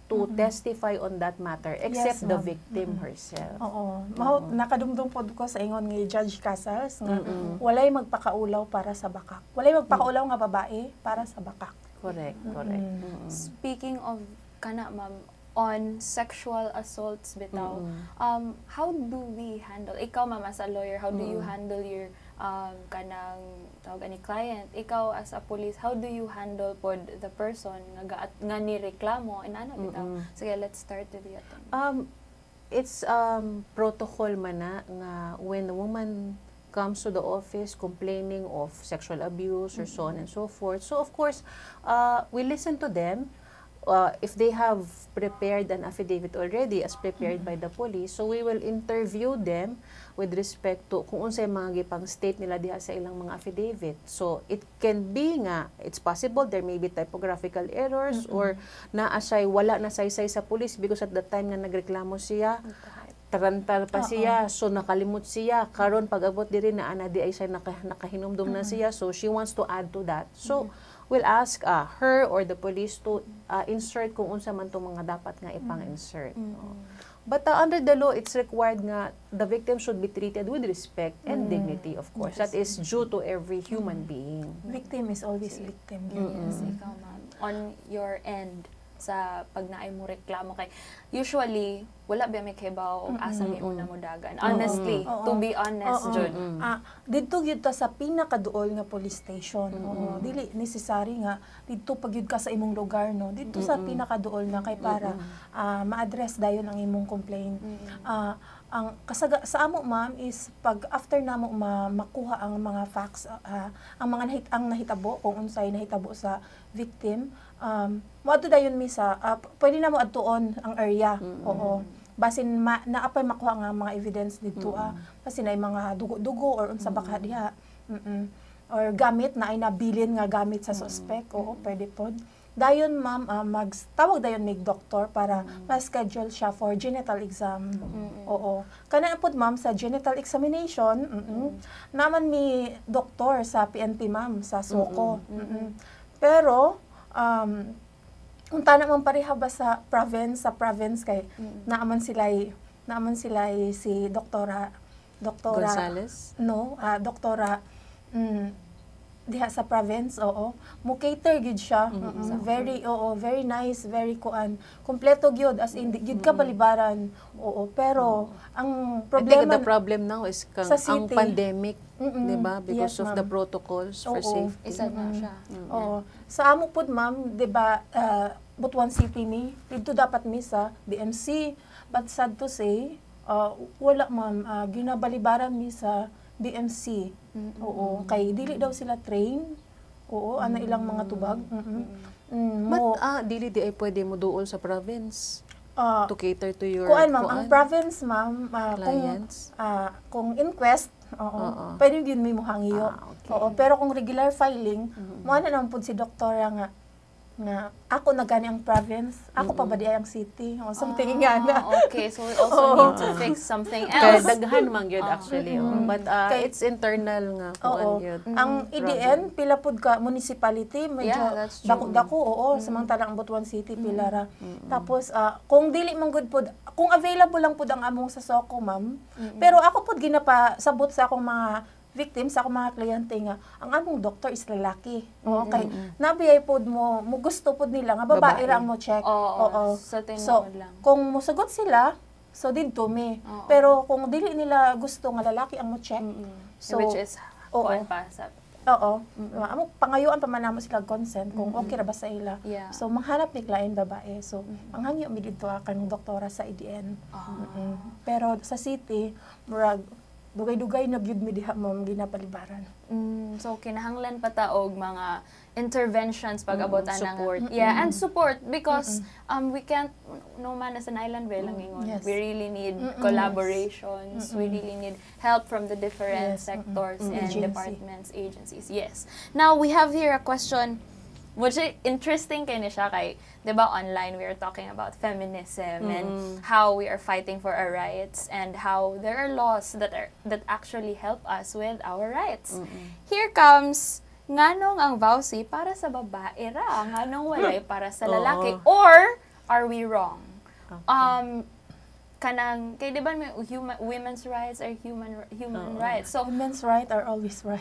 to Mm-mm. testify on that matter except Yes, the ma'am. victim Mm-mm. herself. Oo. Maho, nakadumdum pod ko sa ingon ni Judge Casals nga Mm-mm. walay magpakaulaw para sa bakak. Walay magpakaulaw nga babae para sa bakak. Correct, correct. Mm. Mm-mm. Speaking of kana ma'am on sexual assaults bitaw, Mm-mm. um how do we handle, ikaw ma'am as a lawyer, how do you Mm-mm. handle your um kanang tawag ani client, ikaw as a police, how do you handle pod the person nga ga, nga ni reklamo inana bitaw? Mm-mm. Sige, let's start with you. Um, it's um, protocol man na nga when the woman comes to the office complaining of sexual abuse or so on and so forth. So of course, uh, we listen to them. Uh, if they have prepared an affidavit already as prepared by the police, so we will interview them with respect to kung unsay mga gipang state nila diha sa ilang mga affidavit. So it can be nga, it's possible there may be typographical errors, mm-hmm. or naasay wala na saysay sa police because at the time nga nagreklamo siya, tarantal pa Uh-oh. siya, so nakalimot siya. Karon pag-abot diri na ana di ay siya naka, nakahinumdum na siya, so she wants to add to that. So we'll ask uh, her or the police to uh, insert kung unsa man tong mga dapat nga ipang-insert. No? But uh, under the law, it's required nga the victim should be treated with respect and dignity, of course. That is due to every human being. Victim is always victim. Yes, ikaw ma'am. On your end, sa pag naay mo reklamo kay usually wala ba may kibaw og asa may una mo dagan, honestly. Oo. To be honest, Oo. Jud. Ah, didto gyud ta sa pinakaduol nga police station. Oo, dili necessary nga didto pag gyud ka sa imong lugar, no. Didto sa pinakaduol na kay para ah, ma-address dayon ang imong complaint. Ah, ang kasaga sa amo ma'am is pag after namo ma, makuha ang mga facts, ah, ang mga nahit ang nahitabo kung unsay nahitabo sa victim, um moadto dayon mi sa uh, pwede na mo adtuon ang area. Oo. Basin ma, naapay makuha nga mga evidence dito, ah basin ay mga dugo-dugo or unsa baka diha. Mm-mm. Or gamit na ay nabilin nga gamit sa suspect. Oo, pwede pod. Dayon ma'am, uh, magtawag dayon mig doktor para ma-schedule siya for genital exam. Oo. Kana pod ma'am sa genital examination, mm naman mi doktor sa P N P ma'am sa Soko. Mm-mm. Pero um kung tana man pareha ba sa province, sa province kay naaman sila'y naaman sila'y si doktora doktora Gonzales? No, ah, doktora mm, diha sa province, oo. Mo cater gyud siya. Mm-mm. Very oo, very nice, very kuan. Kompleto gyud as in gyud ka balibaran. Oo, pero ang I problema think the problem now is kang, sa ang city. pandemic, Mm-mm. di ba? Because Yes, of ma'am. the protocols for Oo. safety. Isa na siya. Oo. Sa amo pod ma'am, 'di ba, uh, Butuan City mi, dito dapat mi sa D M C. But sad to say, uh, wala ma'am, uh, ginabalibaran mi sa D M C. Oo, kay dili daw sila train. Oo, ana ilang mga tubag. Mm-mm. Mm, But mo, ah, dili di ay pwede mo duol sa province ah, to cater to your kuan ma'am, ang kuan, province ma'am, ah, kung clients. ah, kung inquest, oo, Oo. pwede yun may muhangiyo. Ah, okay. Oo, pero kung regular filing, mo na naman po si doktora nga nga ako na gani ang province, ako pa ba di ay ang city, o something nga na. Ah, okay, so we also need to fix something Kaya else. daghan man gyud actually. oh. But ah, Kay- it's internal nga Oo. kuan gyud. Ang E D N, pila pud ka municipality, medyo Yeah, that's true. dako-dako, oo, samantala ang Butuan City, pila ra. Tapos, ah, kung dili man good pud, kung available lang pud ang among sa Soko, ma'am, pero ako pud ginapa sabot sa akong mga victims, sa akong mga kliyente nga, ang among doktor is lalaki. Oo, kay nabiyay pud mo, mo gusto pud nila nga babae Babae. ra ang mo check. Oo, sa tinuod So, lang. kung musugot sila, so didto mi. Oo. Pero kung dili nila gusto nga lalaki ang mo check, so which is oo. kuan pa sa Oo. Amo pangayuan pa man namo sila consent kung okay ra ba sa ila. Yeah. So manghanap ni client babae. So manghangyo mi didto kanang doktora sa E D N. Mm-mm. Pero sa city, murag dugay-dugay na gyud mi diha ma'am ginapalibaran. Mm, so kinahanglan pa ta og mga interventions pag abot Mm, ana support. nga. Yeah, and support because um we can't no man as an island way lang ingon. Yes. We really need Mm-mm. collaborations. We really need help from the different Yes. sectors Mm-mm. and Agency. departments, agencies. Yes. Now we have here a question which is interesting kay ni siya kay, 'di ba, online we are talking about feminism and how we are fighting for our rights and how there are laws that are that actually help us with our rights. Here comes nganong ang V A W C para sa babae ra, nganong walay para sa lalaki, or are we wrong? Okay. Um, kanang, kay di ba may human, women's rights are human human Oo. rights. So, Women's right are always right.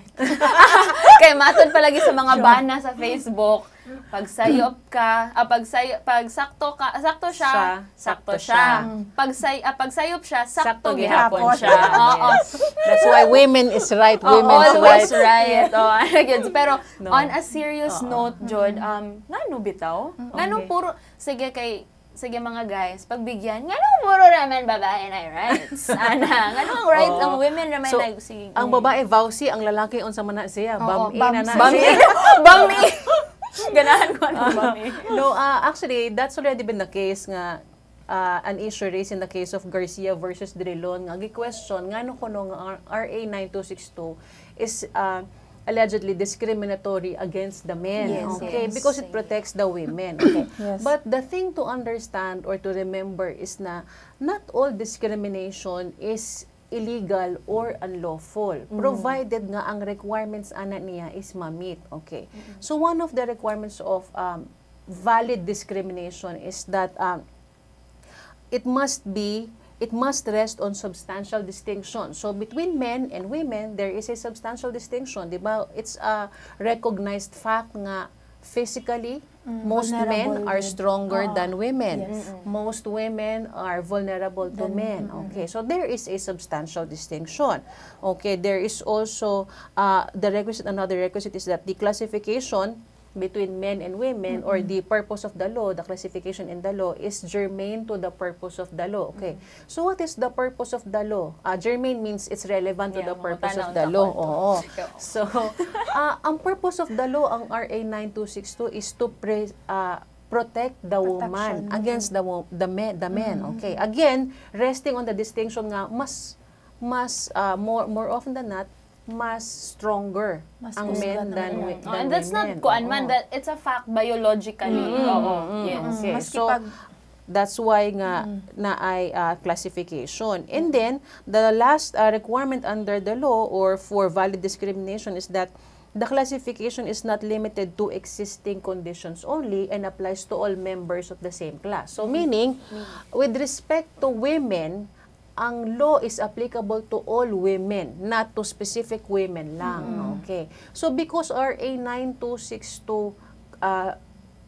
kay matod palagi sa mga bana sa Facebook, pag sayop ka, ah, pag, say, pag sakto ka, sakto siya, Siya, sakto sakto siya. siya. Pag, say, ah, pag sayop siya, sakto, Sakto gihapon gihapon. siya. Oo. That's why women is right, Oh, women's always right. right. Oh, ano pero No. on a serious Oo. note, Jod, um, ngano bitaw? Ngano Okay. puro, sige kay, sige mga guys, pagbigyan, ngano puro ramen babae na rights? Ana, ngano ang rights Oo. ang women ramen So, na si ang babae, V A W C, ang lalaki, unsa man na siya, Oo, bam-i na na Bami. siya. Bami. Ganahan ko ano bami. No, uh, actually, that's already been the case nga, uh, an issue raised in the case of Garcia versus Drilon, nga gi-question, nga no kuno nga R A nine two six two is uh, allegedly discriminatory against the men, Yes, okay? yes. Because it protects the women, okay? Yes. But the thing to understand or to remember is na not all discrimination is illegal or unlawful, provided nga ang requirements ana niya is ma-meet, okay? So one of the requirements of um, valid discrimination is that um, it must be it must rest on substantial distinction. So between men and women, there is a substantial distinction, di ba? It's a recognized fact nga physically, most men vulnerable are with- stronger Oo. than women. Yes. Most women are vulnerable to Than- men. Okay, so there is a substantial distinction. Okay, there is also uh, the requisite. Another requisite is that the classification between men and women, or the purpose of the law, the classification in the law, is germane to the purpose of the law. Okay. So what is the purpose of the law? Uh, germane means it's relevant to Yeah, the purpose mamutanaw of the sa law. kwarto. Oo. Ikaw. So, uh, ang purpose of the law, ang R A nine two six two, is to pre, uh, protect the woman Protection. against the wo- the men, the men. Okay. Again, resting on the distinction nga mas mas uh, more more often than not, mas stronger Mas ang husga men ng than, men. wi- Oh, than and that's women. not kuan man, Oo. that it's a fact biologically. Oo. Yes. Okay, Maski so pag- that's why nga na ay uh, classification. And then the last uh, requirement under the law or for valid discrimination is that the classification is not limited to existing conditions only and applies to all members of the same class. So meaning, with respect to women, ang law is applicable to all women, not to specific women lang. Okay. So because R A nine two six two uh,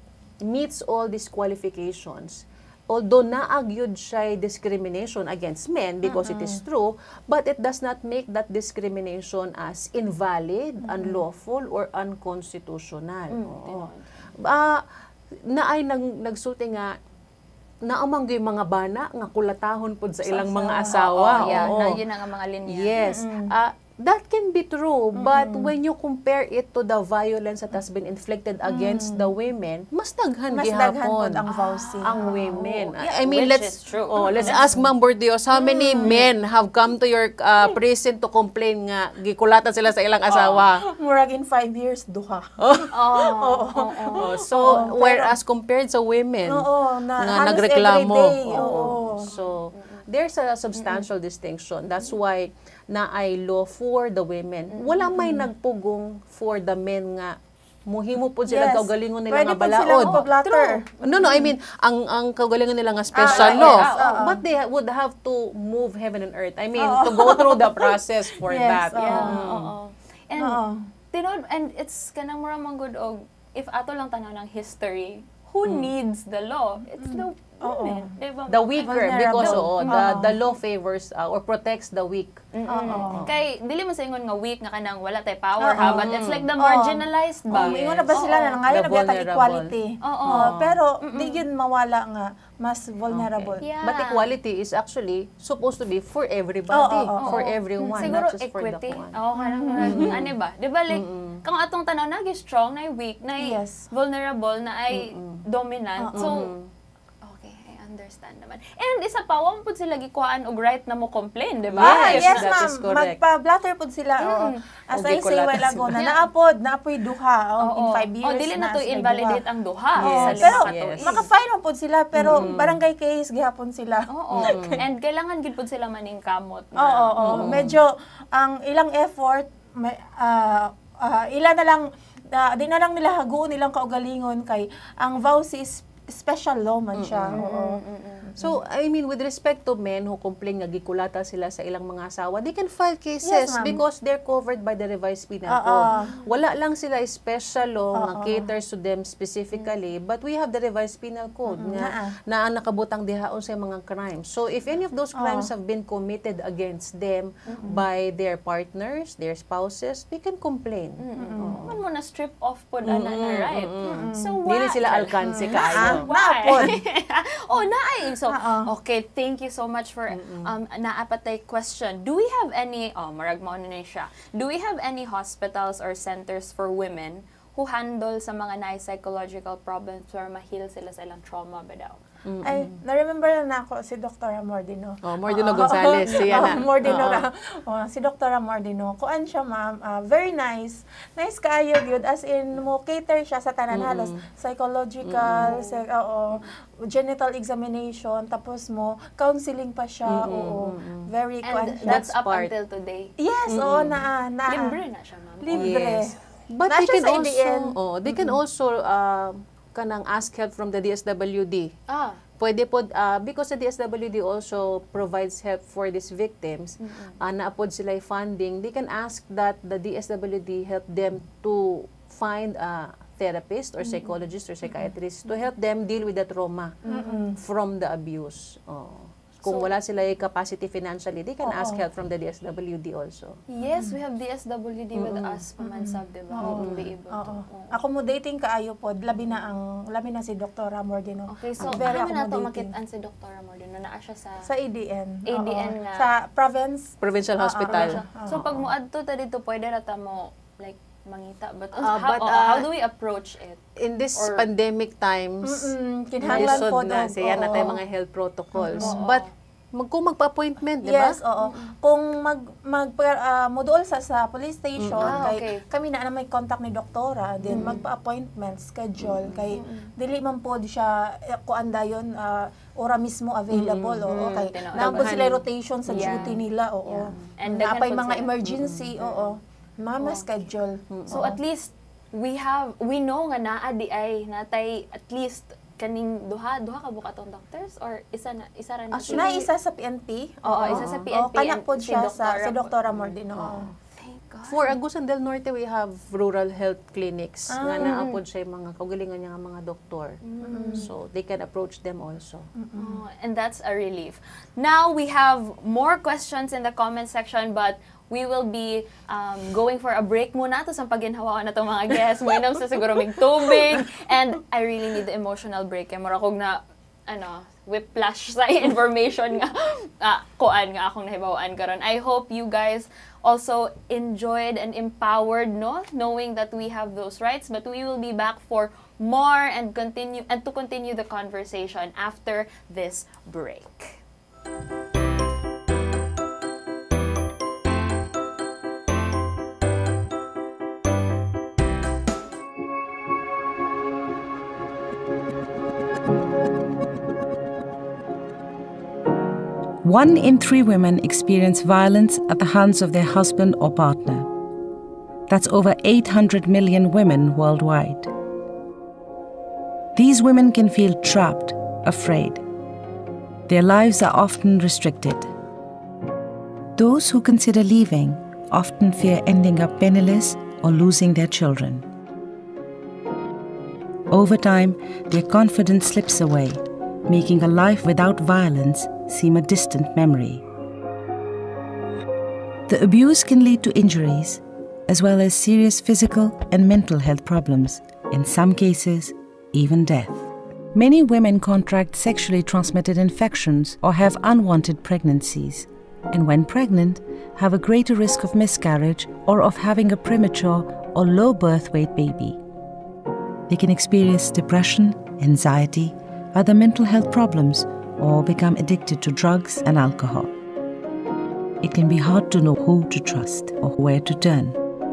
meets all these qualifications, although naagyud siya discrimination against men because it is true, but it does not make that discrimination as invalid, unlawful, or unconstitutional. Oo. Ah, na ay nag, nagsulti nga naamang gyud mga bana nga kulatahon pud sa ilang mga asawa. Oo, yeah, Oo. na yun ang mga linya. Yes. Ah, that can be true, but when you compare it to the violence that has been inflicted against the women, mas daghan Mas gihapon daghan pod ang V A W C. ang women. Yeah, I mean, which let's is true. oh, let's ask Ma'am Bordios, how many men have come to your uh, prison to complain nga gikulatan sila sa ilang asawa? Murag in five years, duha. Oh, so whereas compared sa women Oo, na nga halos nagreklamo. everyday, Oo. oo. So there's a substantial distinction. That's why na ay law for the women. Wala may nagpugong for the men nga muhimo po sila Yes. kaugalingon nila Pwede nga po sila balaod. magpa-blatter. No, no, I mean, ang ang kaugalingon nila nga special Ah, law. yes, oo. But they would have to move heaven and earth. I mean, to go through the process for Yes, that. oo. Yeah, Mm. oo. And Oo. tinod, and it's kanang mura man good og if ato lang tanaw ng history, who needs the law? It's the women. Diba? The weaker, because Vulnerable. oo, the, Oo. the law favors uh, or protects the weak. Oo. Kay dili mo sa ingon nga weak nga kanang wala tay power Oo. ha, but it's like the marginalized ba? Oh, ingon na ba sila na The ngayon na biyata vulnerable. equality. Oo. Oh, pero di yun mawala nga mas vulnerable. Yeah. But equality is actually supposed to be for everybody, Oo, oo, for oo. everyone, Siguro not just for the equity. one. Oo, kanang mm ano ba? 'Di ba like kang atong tanaw na strong, na weak, na Yes. vulnerable, na ay dominant. So okay, I understand naman. And isa pa, wala po sila gikuhaan og right na mo complain, di ba? Ah, Yes, yes, that ma'am. is correct. Magpa-blatter pod sila. oo. As Okay, I say while kulatan ago sila. na Yeah. naapod, naapoy duha oh, in Oo. five years. Oh, dili na to as may invalidate duha. ang duha Oo, sa lima pero ka tuig. yes. maka-file man pod sila pero barangay case gihapon sila. Oo. And kailangan gid pod sila maning kamot. Oo, oo, oo. Medyo ang ilang effort may ah, ah, ila na lang ah, di na lang nila haguon nilang kaugalingon kay ang V A W C is special law man siya. Oo. So, I mean, with respect to men who complain nga gikulata sila sa ilang mga asawa, they can file cases Yes, ma'am. because they're covered by the revised penal Oo. code. Wala lang sila special law nga Oo. caters to them specifically, but we have the revised penal code nga na ang nakabutang dihaon sa mga crimes. So, if any of those crimes have been committed against them by their partners, their spouses, they can complain. Man mo na strip off po na na right. So why? Dili sila alkanse kaayo. Why? Oh, naay. So, okay, thank you so much for um, naapatay question. Do we have any, oh, marag mo na siya. Do we have any hospitals or centers for women who handle sa mga na psychological problems or ma-heal sila sa ilang trauma ba daw? Mm-hmm. Ay, na-remember na ako si Doctor Mordino. Oh, Mordino Gonzales, siya na. Oh, Mordino na. Oh, si Doctor Mordino. Kuan siya, ma'am. Uh, very nice. Nice kaayo yun. As in, mo cater siya sa tanan halos. Psychological, Mm-hmm. se- oo, genital examination, tapos mo, counseling pa siya. Mm-hmm. Oo. Very And kuan that's, siya. that's up part. until today. Yes, oo, na, na. Libre na siya, ma'am. Libre. Yes. But Na they siya can sa also, A D N. oh, they can also uh, kanang ask help from the D S W D. Ah. Pwede po, uh, because the D S W D also provides help for these victims, mm-hmm. uh, naapod sila funding, they can ask that the D S W D help them to find a therapist or psychologist or psychiatrist mm-hmm. to help them deal with the trauma mm-hmm. from the abuse. Oh. Kung so, wala sila yung capacity financially, they can oh, ask help from the D S W D also. Yes, we have D S W D with mm-hmm. us, pamansab, di ba? Oh, to be able to. Oh. Accommodating kaayo pod, labi na ang labi na si Doctor Mordino. Okay, so very ano na to accommodating. makit-an si Doctor Mordino? Naa siya sa sa A D N. A D N Oo. nga. Sa province. Provincial hospital. Uh, uh, so pag mo adto ta dito, pwede ra ta mo like mangita, but, Uh, how, but, oh, uh, how do we approach it? In this Or- pandemic times, Mm-mm, kinahanglan lisod po na og- siya na oo. tayo mga health protocols. Oo. But mag, kung magpa-appointment, di ba? Yes, oo. Kung mag mag uh, moduol sa sa police station Ah, kay okay. kami na na may contact ni doktora, then magpa-appointment schedule kay dili man pod siya eh, kuan dayon uh, ora mismo available oo kay Tino- naabot Daghan. sila rotation sa Yeah. duty nila oo. Yeah. And daghan Napay pod mga sila. emergency oo. Mama schedule. So at least we have we know nga naa di ay natay at least kaning duha duha ka buka tong doctors or isa na isa ra na Na isa sa P N P. Oo, isa sa P N P Oo, kana and pod si siya sa Doktora si po. Doktora Mordino. oo. Thank God. For Agusan del Norte, we have rural health clinics Ah. nga naapod siya yung mga kaugalingan niya nga mga doktor. So, they can approach them also. Oh, and that's a relief. Now we have more questions in the comment section, but we will be um, going for a break muna to sa paginhawa na itong mga guests. Mainom sa siguro may tubig. And I really need the emotional break. Kaya marakog na, ano, whiplash sa information nga, ah, kuan nga akong nahibawaan karon. I hope you guys also enjoyed and empowered, no? Knowing that we have those rights. But we will be back for more and continue and to continue the conversation after this break. One in three women experience violence at the hands of their husband or partner. That's over eight hundred million women worldwide. These women can feel trapped, afraid. Their lives are often restricted. Those who consider leaving often fear ending up penniless or losing their children. Over time, their confidence slips away, making a life without violence seem a distant memory. The abuse can lead to injuries, as well as serious physical and mental health problems, in some cases, even death. Many women contract sexually transmitted infections or have unwanted pregnancies, and when pregnant, have a greater risk of miscarriage or of having a premature or low birth weight baby. They can experience depression, anxiety, other mental health problems, or become addicted to drugs and alcohol. It can be hard to know who to trust or where to turn.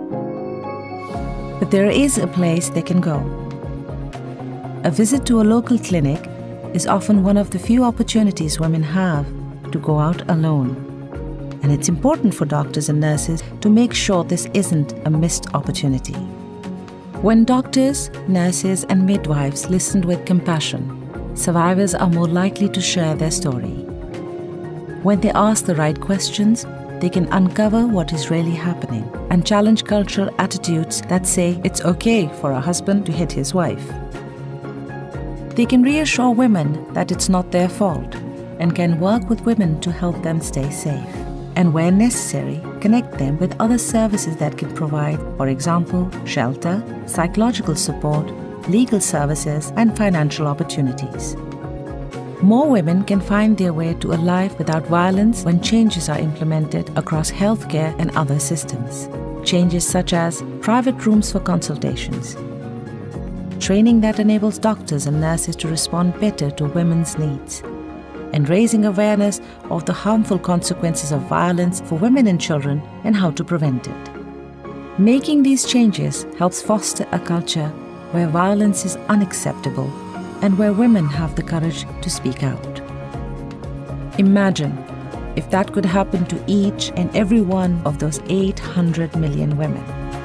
But there is a place they can go. A visit to a local clinic is often one of the few opportunities women have to go out alone. And it's important for doctors and nurses to make sure this isn't a missed opportunity. When doctors, nurses, and midwives listened with compassion, survivors are more likely to share their story. When they ask the right questions, they can uncover what is really happening and challenge cultural attitudes that say it's okay for a husband to hit his wife. They can reassure women that it's not their fault and can work with women to help them stay safe. And where necessary, connect them with other services that can provide, for example, shelter, psychological support, legal services, and financial opportunities. More women can find their way to a life without violence when changes are implemented across healthcare and other systems. Changes such as private rooms for consultations, training that enables doctors and nurses to respond better to women's needs, and raising awareness of the harmful consequences of violence for women and children and how to prevent it. Making these changes helps foster a culture where violence is unacceptable and where women have the courage to speak out. Imagine if that could happen to each and every one of those eight hundred million women.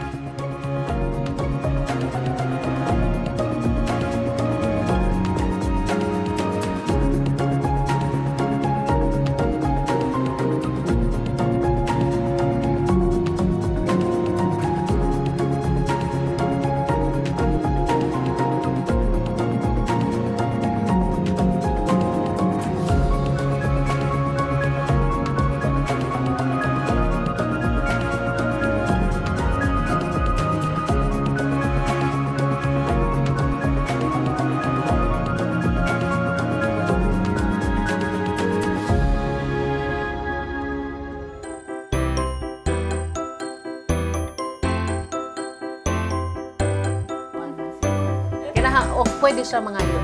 O pwede siya mga yun.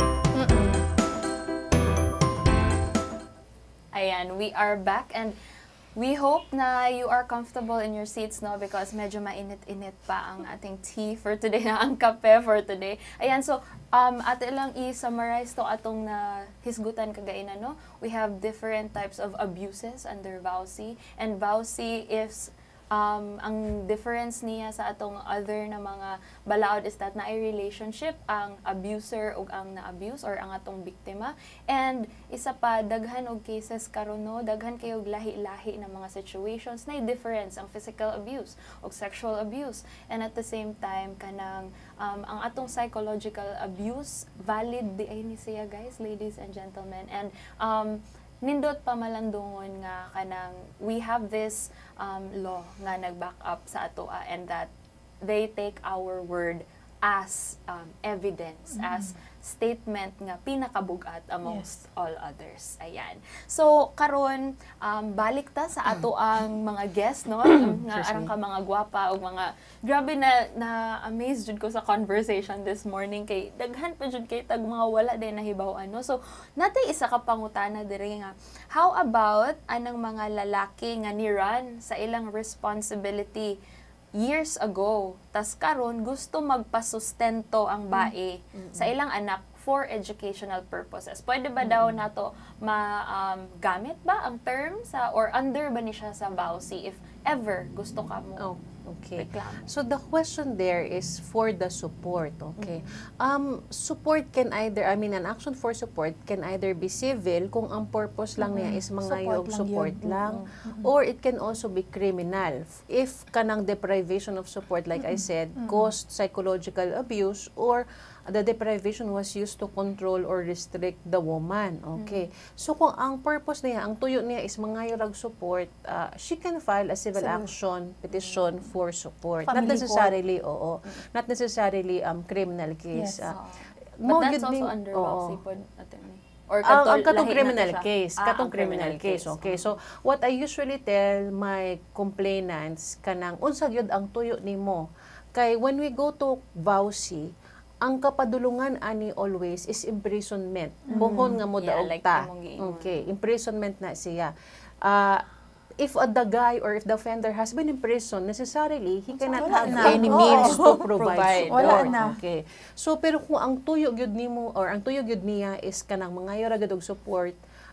Ayan, we are back and we hope na you are comfortable in your seats, no? Because medyo mainit-init pa ang ating tea for today, na ang kape for today. Ayan, so um, ate lang i-summarize to atong na hisgutan kagaina, no? We have different types of abuses under V A W C, and V A W C is Um, ang difference niya sa atong other na mga balaod is that na ay relationship ang abuser ug ang na-abuse or ang atong biktima. And isa pa, daghan og cases karon, no, daghan kayog lahi-lahi na mga situations na difference ang physical abuse ug sexual abuse. And at the same time, kanang um, ang atong psychological abuse, valid di ay ni siya, guys, ladies and gentlemen. And um, nindot pa malandungon nga kanang we have this um, law nga nag-back up sa atoa, and that they take our word as um, evidence, mm-hmm. as statement nga pinakabugat amongst yes. all others. Ayan. So, karon um, balik ta sa ato ang mga guests, no? Nga arang ka mga gwapa o mga grabe na na-amazed jud ko sa conversation this morning kay daghan pa jud kay tag mga wala din nahibaw ano. So, natay isa ka pangutana diri nga, how about anang mga lalaki nga ni run sa ilang responsibility years ago, tas karon gusto magpasustento ang bae mm-hmm. sa ilang anak for educational purposes. Pwede ba mm-hmm. daw nato ma-gamit um, ba ang term sa or under ba ni siya sa V A W C if ever gusto ka mo? Oh. Okay. Reklamo. So the question there is for the support, okay? Mm-hmm. Um, support can either, I mean, an action for support can either be civil kung ang purpose lang mm-hmm. niya is mangayog support, support lang, mm-hmm. or it can also be criminal. If kanang deprivation of support, like mm-hmm. I said, mm-hmm. caused psychological abuse, or the deprivation was used to control or restrict the woman, okay? Mm-hmm. So kung ang purpose niya, ang tuyo niya is mangayog support, uh, she can file a civil so, action petition mm-hmm. for support. Family not necessarily, court. oo. Mm-hmm. Not necessarily um criminal case. Yes. Uh, But that's also under V A W C po natin. Or katol, ang katong criminal case, ah, katong criminal, criminal case, okay? So what I usually tell my complainants kanang unsa gyud ang tuyo nimo kay when we go to V A W C, ang kapadulungan ani always is imprisonment. Mm-hmm. Buhon nga mo yeah, daog ta. Like okay, imprisonment na siya. Uh, if uh, the guy or if the offender has been in prison, necessarily, he cannot wala have na. any means oh, to provide. Wala na. Okay. So, pero kung ang tuyo gyud nimo or ang tuyo gyud niya is kanang mga yara gyud og support,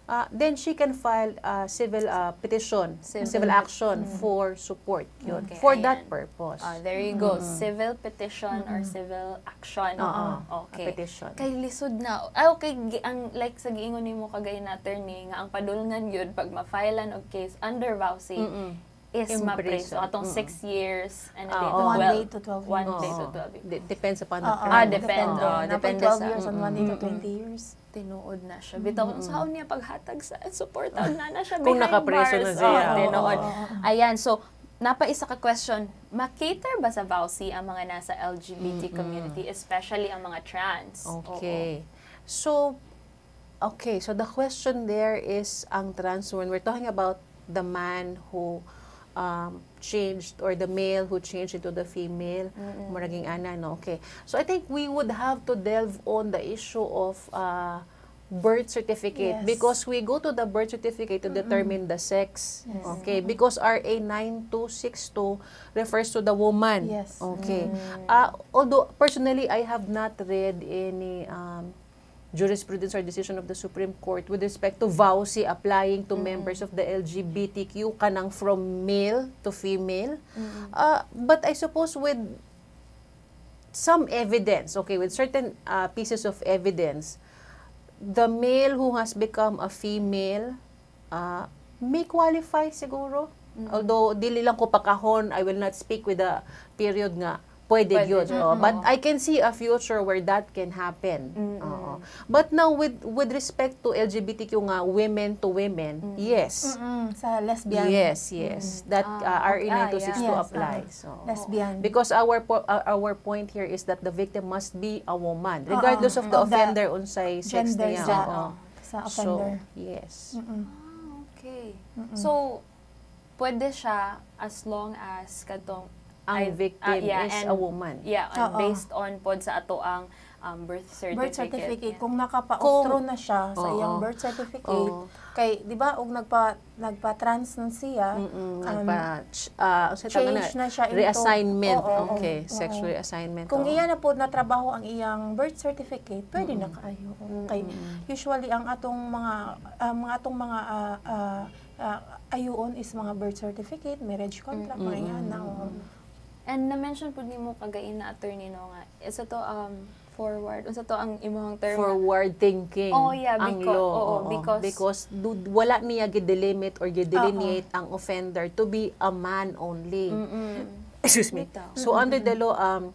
uh, then she can file a civil uh, petition, Civil. civil, action for support yun, Okay, for ayan. that purpose. Ah, there you go. Civil petition or civil action. Oo, Okay. a petition. Kay lisod na. Ah, okay, gi- ang like sa giingon nimo kagay na attorney nga ang padulngan gyud pag ma-filean og case under V A W C Mm-mm. is In ma-praise. So prison. atong Mm-mm. six years and a Ah, day oo. to One twelve. day to twelve One years. day to Oo. twelve. De- depends upon the Oo, crime. Ah, depende. Oo, Oh, napay depende twelve sa- years and one day to Mm-mm. twenty years. Tinuod na siya. Bitaw, mm saan niya paghatag sa support na na siya Kung behind nakapreso bars. na siya. Oh, tinuod. Oo, oo, oo. Ayan, so, napaisa ka question, ma-cater ba sa V A W C ang mga nasa L G B T community, especially ang mga trans? Okay. So, okay, so the question there is ang trans when we're talking about the man who um, changed or the male who changed into the female, maraging ana, no? Okay. So I think we would have to delve on the issue of uh, birth certificate Yes. because we go to the birth certificate to determine the sex. Yes. Okay, because R A nine two six two refers to the woman. Yes. Okay. Uh, although personally I have not read any um, jurisprudence or decision of the Supreme Court with respect to V A W C applying to members of the L G B T Q kanang from male to female. Uh, but I suppose with some evidence, okay, with certain uh, pieces of evidence, the male who has become a female uh, may qualify siguro. Although dili lang ko pakahon, I will not speak with the period nga pwede, Pwede yun. yun. Oh. But I can see a future where that can happen. Oo. But now, with with respect to L G B T Q nga, women to women, yes. Mm-mm, sa lesbian. Yes, yes. That uh, R A nine two six two Yes, applies. uh, So, lesbian. because our po- uh, our point here is that the victim must be a woman, regardless of the Of the offender unsay sex gender niya. sa, Oo. sa So, offender. yes. Mm-mm. Ah, okay. So, pwede siya as long as katong Ang ay- victim ah, yeah, is and- a woman. Yeah, and Oo. based on pod sa ato ang um, birth certificate. Birth certificate, Yeah. kung nakapautro na siya sa Oo. iyang birth certificate, Oo. kay, di ba, og nagpa, nagpa-trans na siya, Mm-mm, um, nagpa, uh, change na siya into- reassignment. Oo, oo, Okay, oo. sexual reassignment. kung oo. iyan na po natrabaho ang iyang birth certificate, pwede na kaayo. Kay usually ang atong mga ang mga atong mga ah, ah, ah, ayuon is mga birth certificate, marriage contract, mga yan na. oo. And na-mention po ni mo kagain na attorney no nga, isa to um, forward, unsa to ang imong term? Forward thinking Oh, yeah, ang because- law. oo, oo. because- because du- wala niya gidelimit or gidelineate ang offender to be a man only. Mm-mm. Excuse me. Bitaw. So under the law, um,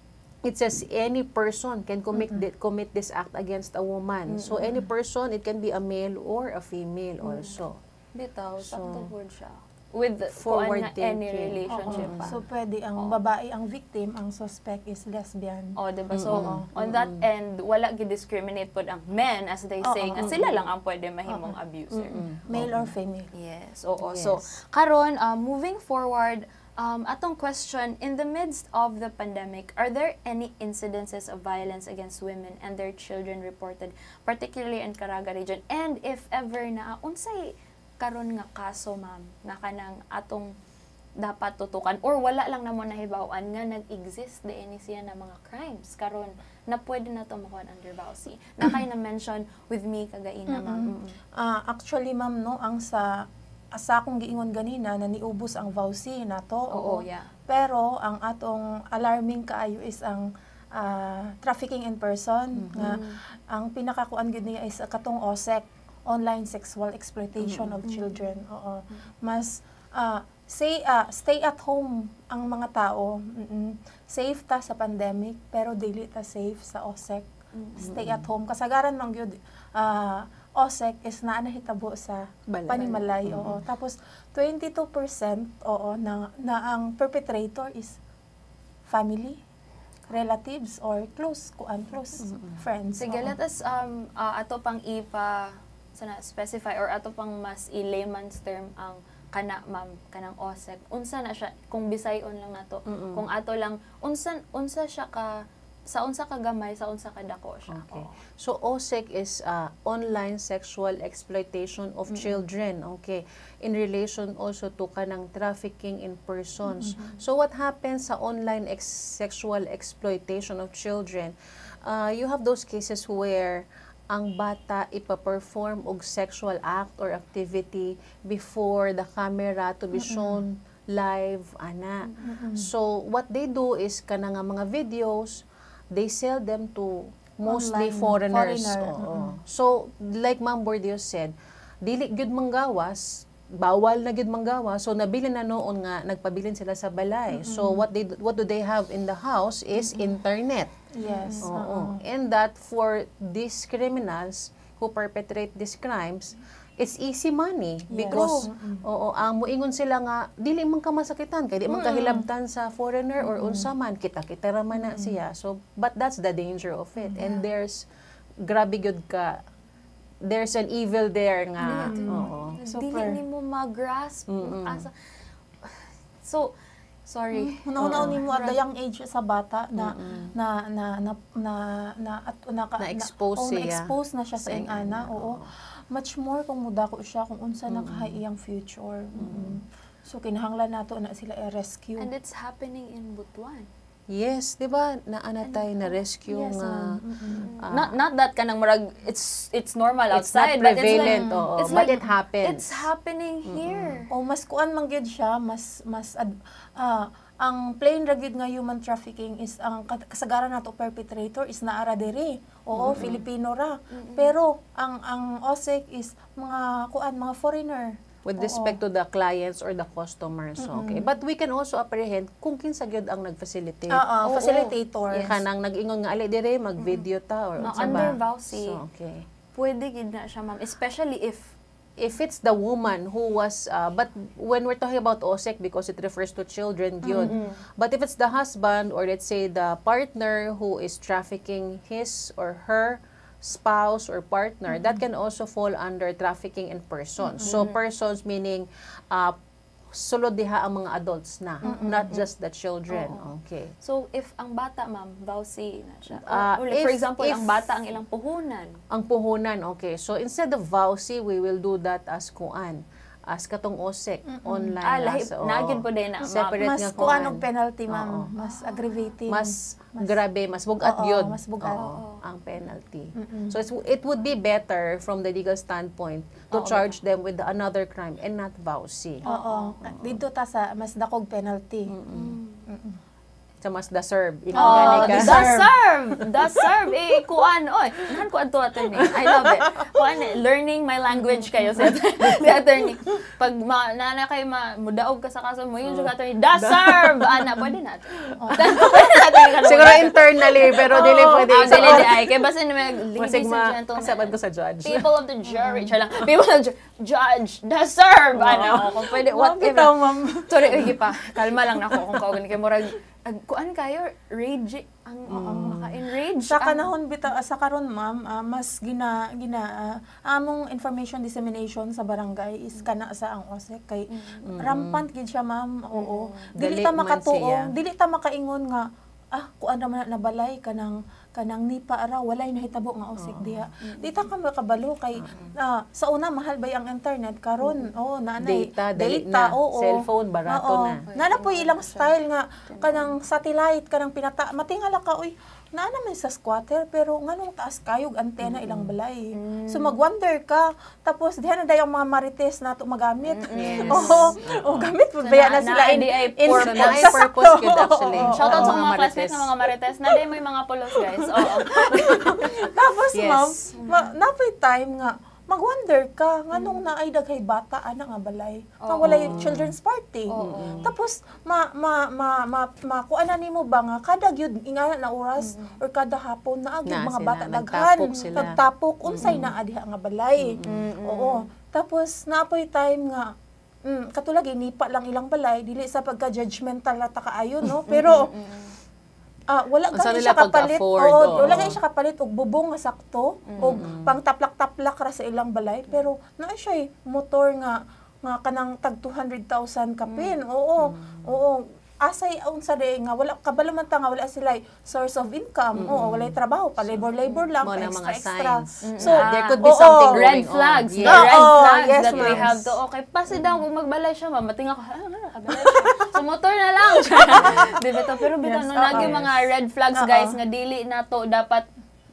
it says any person can commit thi- commit this act against a woman. So any person, it can be a male or a female also. Bitaw, So, sakto po siya. With forward kuan nga any thinking. relationship Oo. pa. So pwede ang babae ang victim, ang suspect is lesbian. Oh, diba? So, on that end, wala gi-discriminate pod ang men, as they say, nga sila lang ang pwede mahimong abuser. Male or female. Yes, oo. Yes. So, karon uh, moving forward, um, atong question, in the midst of the pandemic, are there any incidences of violence against women and their children reported, particularly in Caraga region? And if ever na, unsay karon nga kaso, ma'am, nga kanang atong dapat tutukan or wala lang namon nahibaw-an nga nag-exist diini siya na mga crimes karon na pwede na to makuha under V A W C. Na kay na mention with me kagaina, ma'am. Mm-mm. Ah, actually, ma'am, no, ang sa asa akong giingon ganina na niubos ang V A W C na to. Oo, yeah. Pero ang atong alarming kaayo is ang ah, trafficking in person nga ang pinakakuan gid niya is katong O S E C, online sexual exploitation of children. Oo. Mas ah, say ah, stay at home ang mga tao. Mm-mm. Safe ta sa pandemic pero dili ta safe sa O S E C. Stay at home kasagaran man gyud ah, O S E C is naa nahitabo sa Balay. panimalay. Oo. Tapos twenty-two percent oo na, na ang perpetrator is family, relatives or close kuan close friends. Sige, Oo. let us um uh, ato pang ipa sana specify or ato pang mas i layman's term ang kana ma'am kanang O S E C. Unsa na siya kung bisayon lang nato. Kung ato lang unsa unsa siya ka sa unsa ka gamay sa unsa ka dako siya. Okay. Oo. So O S E C is uh, online sexual exploitation of children. Okay. In relation also to kanang trafficking in persons. So what happens sa online ex- sexual exploitation of children? Uh, you have those cases where ang bata ipa-perform og sexual act or activity before the camera to be shown live, ana. So, what they do is kana nga mga videos, they sell them to mostly Online, foreigners. foreigner. Oo. So, like Ma'am Bordios said, dili gyud manggawas, bawal na gyud manggawas. So, nabili na noon nga nagpabilin sila sa balay. So, what they what do they have in the house is internet. Yes. Oo. And that for these criminals who perpetrate these crimes, it's easy money because oo, ang muingon sila nga dili man ka masakitan kay di man kahilabtan sa foreigner or unsa man kita-kita ra man na siya. So but that's the danger of it. And there's grabe gyud ka, there's an evil there nga. Oo. Dili nimo ma-grasp asa. So sorry. Una-una ni mo at the young age sa bata na na na na na na at na na-expose siya. Na-expose na siya sa ing ana. Oo. Much more kung mudako siya kung unsa nakahaiyang future. So kinahanglan nato na sila i-rescue. And it's happening in Butuan. Yes, di ba? Naanatay na rescue Yes, nga. Uh, not not that kanang murag it's it's normal It's outside, not but it's prevalent, like, oo, it's but like, it happens. It's happening here. O mas kuan man gyud siya, mas mas ad, ah, ang plain ra gyud nga human trafficking is ang kasagaran nato perpetrator is naara diri. Oo, Filipino ra. Pero ang ang O S E C is mga kuan mga foreigner. With respect to the clients or the customers, okay. But we can also apprehend kung kinsa gyud ang nag-facilitate. Oo, facilitator. Kanang nag-ingon nga ali dire mag-video ta or No, unsa under ba. V A W C, So, okay. pwede gid na siya, ma'am, especially if If it's the woman who was, uh, but when we're talking about O S E C, because it refers to children, yun. But if it's the husband or let's say the partner who is trafficking his or her spouse or partner, that can also fall under trafficking in persons. So persons meaning uh, sulod diha ang mga adults na, not just the children. Okay. so if ang bata, ma'am, V A W C na siya. Ah, Or, like, for if- example, if- ang bata ang ilang puhunan. Ang puhunan, okay. So instead of V A W C, we will do that as kuan, as katong O S E C, online. Ah, lahi, as, oo. nagid po din na, ma'am. Separate Mas nga kuan kuan. og penalty, ma'am. Oo. Mas aggravating. Mas, grabe, mas bugat Oo, yun. mas bugat. Oo, ang penalty. So it's, it would be better from the legal standpoint to charge them with another crime and not V A W C. Oo. Dito ta sa mas dakog penalty. Sa mas deserve. Ingon Oh, gani the ka. serve! The serve! Eh, kuan, oy. Nahan ko ato, attorney. I love it. Kuan, eh, learning my language kayo si si attorney. Pag ma, nana kayo, ma, mudaog ka sa kaso mo, yun juga attorney, the serve! Ana, pwede natin. Pwede natin. Siguro internally, pero dili pwede. Ah, dili, di ay. Kaya basta naman, ladies Masig and ma, gentlemen. kasaban ko sa judge. People of the jury. Siya lang. People of the ju- judge. The serve! Ano, kung pwede, Bitaw, whatever. ma'am. Sorry, uy, pa. Kalma lang na ako kung kaugan kayo. Murag, ag- kuan kayo, rage, ang, ang maka-enrage. Sa ang- kanahon bitaw sa karon ma'am, ah, mas gina gina ah, among information dissemination sa barangay is kana sa ang O S E C kay rampant gid siya ma'am. Oo. Dili Dali ta man makatuo, siya. dili ta makaingon nga ah kuan ra man na balay kanang kanang nipa ara walay nahitabo nga O S E C diha. Di ta ka makabalo kay ah, sa una mahal bay ang internet karon. Oo, naanay Data, dali na. oo. Cellphone, barato Oo. na. Nana po ilang style nga kanang satellite kanang pinata matingala ka uy naa naman sa squatter pero nganong taas kayog antena ilang balay. So magwonder ka tapos diha na dayong mga marites nato magamit. Yes. Oo. Oh, gamit po So, baya na- na sila na- in di ay in for- So, na ay purpose yun actually. Shoutout sa Oo, mga marites. classmates ng mga marites. Na day mo yung mga pulos, guys. Oo. Tapos Yes. ma'am, ma- napay time nga magwonder ka nganong naay daghay bata ana nga balay. Nga walay children's party. Tapos ma ma ma ma, ma kuana nimo ba nga kada gyud ingana na oras or kada hapon naa gyud Na mga sila, bata daghan nagtapok sila. nagtapok unsay naa diha nga balay. Oo. Tapos napoy time nga mm, katulad inipa lang ilang balay dili sa pagka-judgmental na ta kaayo no pero ah wala Unsa gani nila siya kapalit pag-afford, oo, oo. wala gani siya kapalit og bubong nga sakto og pang taplak-taplak ra sa ilang balay pero naa siya motor nga nga kanang tag two hundred thousand kapin oo oo asay unsa day nga wala kabalo man ta nga wala sila source of income oo wala trabaho pa labor labor lang Mo pa na extra mga extra signs. so There could be oo, something Red going on. flags. Yes. The red Oo, flags yes, that we ma'am. have to. Okay, pasi daw kung magbalay siya, ma'am. Matinga ko, ah, ano, kabalay siya. So, motor na lang. Di ba to? Pero bitaw, Yes, no, oo. nagi mga red flags, Oo. guys, nga dili na to dapat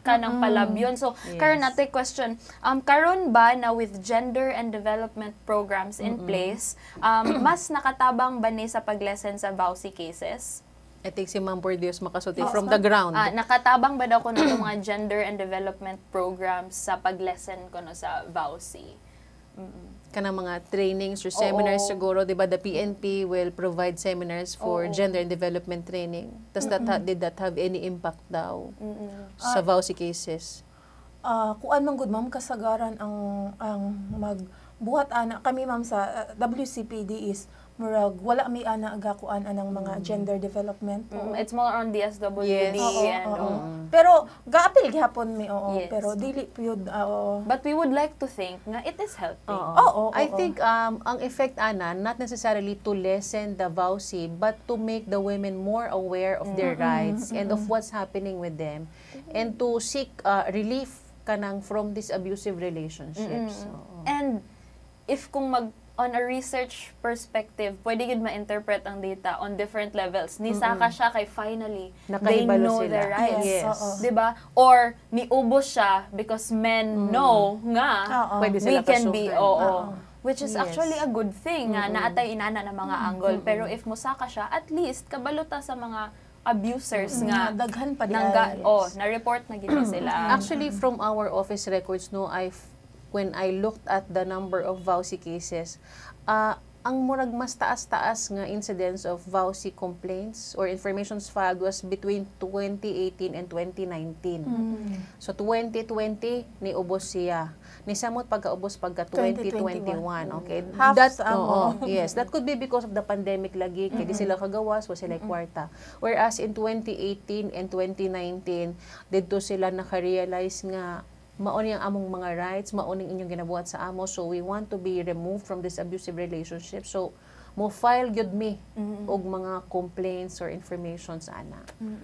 ka ng palabyon. So, Yes. karon natin question, um, karon ba na with gender and development programs in place, um, mas nakatabang ba ni sa paglesen sa V A W C cases? I think si Ma'am Bordios makasulti Oh, from ma'am. the ground. Ah, nakatabang ba daw ko na itong mga gender and development programs sa paglesen ko no sa V A W C? Mm-mm. Kanang mga trainings or seminars Oo. siguro, di ba, the P N P will provide seminars for Oo. gender and development training. Does that ha- did that have any impact daw Mm-mm. sa V A W C cases? Ah, kuan man gud ma'am kasagaran ang ang magbuhat ana kami ma'am sa uh, W C P D is murag wala mi ana aga kuan anang mga gender development. Mm, it's more on D S W D Yes. Oo, and oo. oo. Pero gaapil gihapon mi oo, Yes. pero dili pyud oo. But we would like to think nga it is helping. Oo. Oo, I oo. think um, ang effect, Ana, not necessarily to lessen the V A W C, but to make the women more aware of their rights and of what's happening with them, and to seek uh, relief kanang from these abusive relationships. Oo. And if kung mag on a research perspective, pwede gid ma-interpret ang data on different levels. Nisaka siya kay finally they Nakahibalo know sila. their rights. Yes, Yes. oo. 'Di ba? Or niubos siya because men know nga Oo. Pwede we sila can be kasuhan. oo. Oo. Which is Yes. actually a good thing nga naatay inana ng mga angle. Pero if musaka siya, at least kabaluta sa mga abusers nga Nga, daghan pa di nangga, ay. oh, na-report na gid sila. Actually, from our office records, no, I when I looked at the number of V A W C cases, uh, ang murag mas taas-taas nga incidence of V A W C complaints or informations filed was between twenty eighteen and twenty nineteen. So twenty twenty ni ubos siya. Ni samot pagkaubos pagka twenty twenty-one. Okay. Half That sa oo, amo. yes, that could be because of the pandemic lagi kay di sila kagawas, wa sila kwarta. Whereas in twenty eighteen and twenty nineteen, didto sila naka-realize nga mauni ang among mga rights, mauni inyong ginabuhat sa amo, so we want to be removed from this abusive relationship. So mo file gyud mi og mga complaints or informations ana.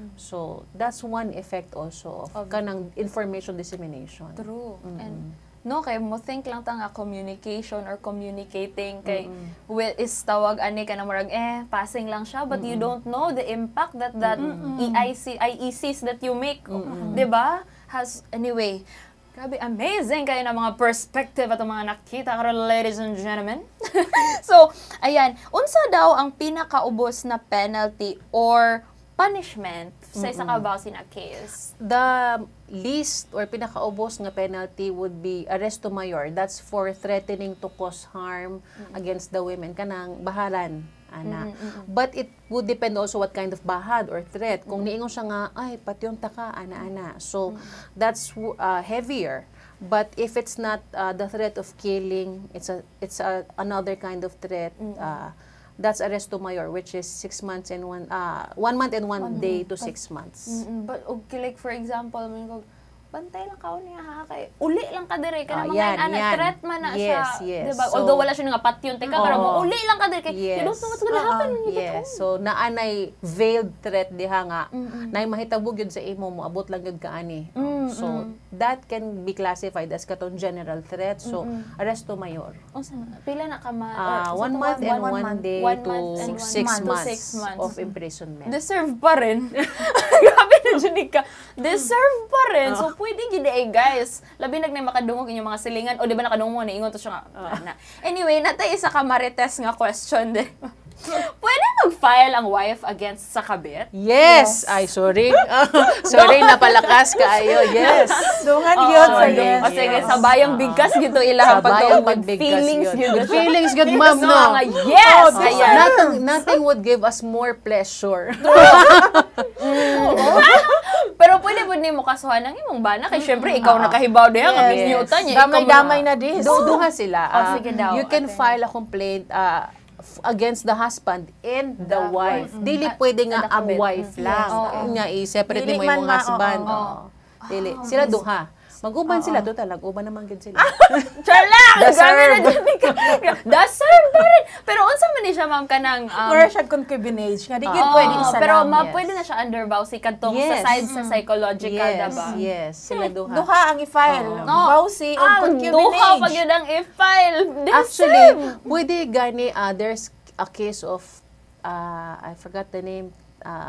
So that's one effect also of, Of- kanang information dissemination. True. And no kay mo think lang ta nga communication or communicating kay will is tawag ani ka na murag eh passing lang siya but you don't know the impact that that E I C I E Cs that you make, 'di ba? Has anyway. Grabe, amazing kayo na mga perspective at mga nakita karon, ladies and gentlemen. So, ayan, unsa daw ang pinakaubos na penalty or punishment sa isa ka V A W C na case? The least or pinakaubos nga penalty would be arresto mayor. That's for threatening to cause harm against the women. Kanang bahalan, ana. But it would depend also what kind of bahad or threat. Kung niingon siya nga, ay, patyon ta ka, ana-ana. So, that's uh, heavier. But if it's not uh, the threat of killing, it's a it's a, another kind of threat. Uh, that's arresto mayor, which is six months and one uh, one month and one day to six months. Mm-mm. But okay, like for example, man ko bantay lang ka ni ha kay uli lang ka dire Ah, kana mga yan, ana yan. threat man na Yes, siya, yes. 'di ba? So- Although wala siya nga patyon teka pero Oo. mo uli lang ka dire kay you don't know what's gonna happen. when you get Yes. home. So naanay veiled threat diha nga nay mahitabo gyud sa imo mo abot lang gyud kaani. Mm, So that can be classified as katong general threat. So arresto mayor. Unsa pila na ka ma Ah, or- one sa month tuwa- and one one, month. day One to month and one six month to months, six months. of imprisonment. Deserve pa rin. Grabe na dyan ka. Deserve pa rin. So, pwede gid eh, guys. Labi nag na makadungog inyong mga silingan. O, di ba nakadungog mo na ingon to siya nga. Na. Anyway, natay isa ka marites nga question din. Pwede mag-file ang wife against sa kabit? Yes. Ay, sorry. sorry, napalakas kaayo. Yes. Dungan Oo, yun sa sorry. yes. O sige, Yes. sa bayang bigkas gito ilang Sabayang pagtawag. pagbigkas Feelings yun. gito. Good feelings, good ma'am, So, no? nga, yes! Oh, Ayan. nothing, nothing would give us more pleasure. Pero pwede po ni mo kasuhan ng imong bana kay syempre ikaw nakahibaw diha nga Yes. minyuta niya. ikaw Damay-damay ma- na dis. Do, duha sila. Oh, Ah, sige daw, you can ate. file a complaint uh, f- against the husband and the, The wife. wife. Dili Ah, pwede nga the ang kabit. wife Mm. lang. Yes, oo. Nga i-separate Dili mo man yung ma- husband. oo, Oo. Dili. Sila duha. Mag-uban sila to talag. Uban naman gid sila. Char lang! The Grabe na serve. dyan ka. The serve pa rin. Pero unsa man ni siya ma'am kanang um, Mura siya concubinage nga di gyud oo, pwede isa pero lang. ma yes. pwede na siya under V A W C kadtong Yes. sa side sa psychological yes, diba? yes. Sila duha. Duha ang i-file. Oo. V A W C o Ang concubinage. duha pag yun ang i-file. Actually, pwede gani, uh, there's a case of, uh, I forgot the name, uh,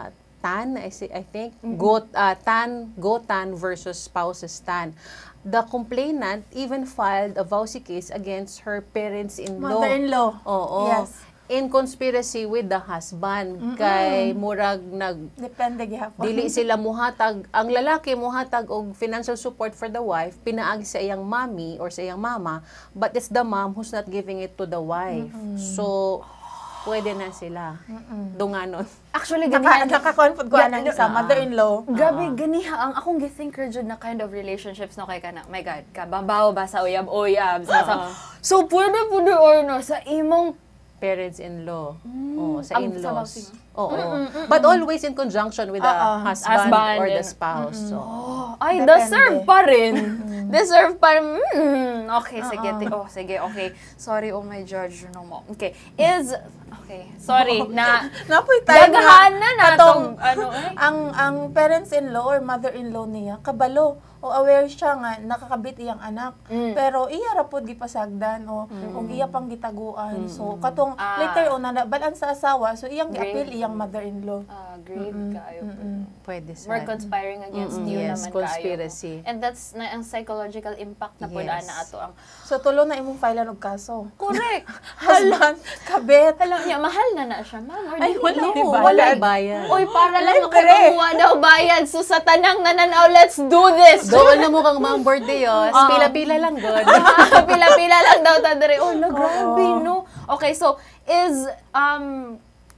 Tan, I, say, I think, mm-hmm. go, uh, Tan, Go Tan versus spouses Tan. The complainant even filed a V A W C case against her parents-in-law. Mother-in-law. Oo. Yes. In conspiracy with the husband. Mm-mm. Kay murag nag depende gihapon. Dili sila muhatag, ang lalaki muhatag og financial support for the wife, pinaagi sa iyang mommy or sa iyang mama, but it's the mom who's not giving it to the wife. Mm-mm. So pwede na sila. Mm-mm. Dunganon. Actually, ganiha. Naka-conflict ko anang sa mother-in-law. Grabe, ganiha. Ang akong githinker jud na kind of relationships no kay kana. My God, kababaw ba sa uyab-uyab. Sa, so, pwede pwede or no, sa imong parents-in-law. Mm. Oh, sa Ang in-laws. Oo. Mm, mm, mm, But always in conjunction with the uh, uh, husband, husband or the and, spouse. Mm, mm. So, oh, ay, depende. deserve pa rin. Deserve pa rin. Mm, okay, sige. Uh-uh. Oh, sige, okay. Sorry, oh my judge, no mo. Okay. Is, okay, sorry, oh, na, napoy tayo dagahan na na itong, ano eh. Ang, ang parents-in-law or mother-in-law niya, kabalo. O aware siya nga nakakabit iyang anak, mm. pero iya ra pod gipasagdan o mm. og iya pang gitaguan. Mm. So katong ah. later on na balan sa asawa, so iyang gi-appeal iyang mother-in-law. Ah, grave mm-hmm. kaayo. Mm-hmm. Pwede sa. More conspiring against mm-hmm. you yes, naman conspiracy. kaayo. And that's na ang psychological impact na pod yes. ana ato ang. So tulo na imong file og kaso. Correct. Halan kabit. Hala niya mahal na na siya, ma'am. Or ay wala no, wala bayad. Oy, para lang makakuha daw bayad. So sa tanang nananaw, let's do this. Doon na mo kang member Dios, uh, pila-pila lang good. Pila-pila lang daw ta dire. Oh, no, grabe no. Okay, so is um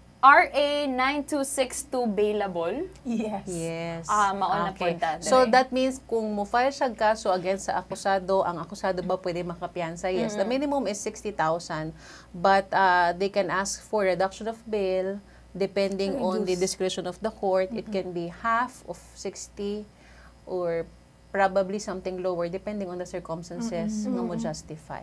R A nine two six two bailable? Yes. Yes. Ah, mauna okay. po that. So that means kung mo file siya kaso against sa akusado, ang akusado ba pwede makapiyansa? Yes. Mm-hmm. The minimum is sixty thousand, but uh, they can ask for reduction of bail depending Reduce. on the discretion of the court. Mm-hmm. It can be half of sixty or probably something lower depending on the circumstances mm-hmm. nga mo justify.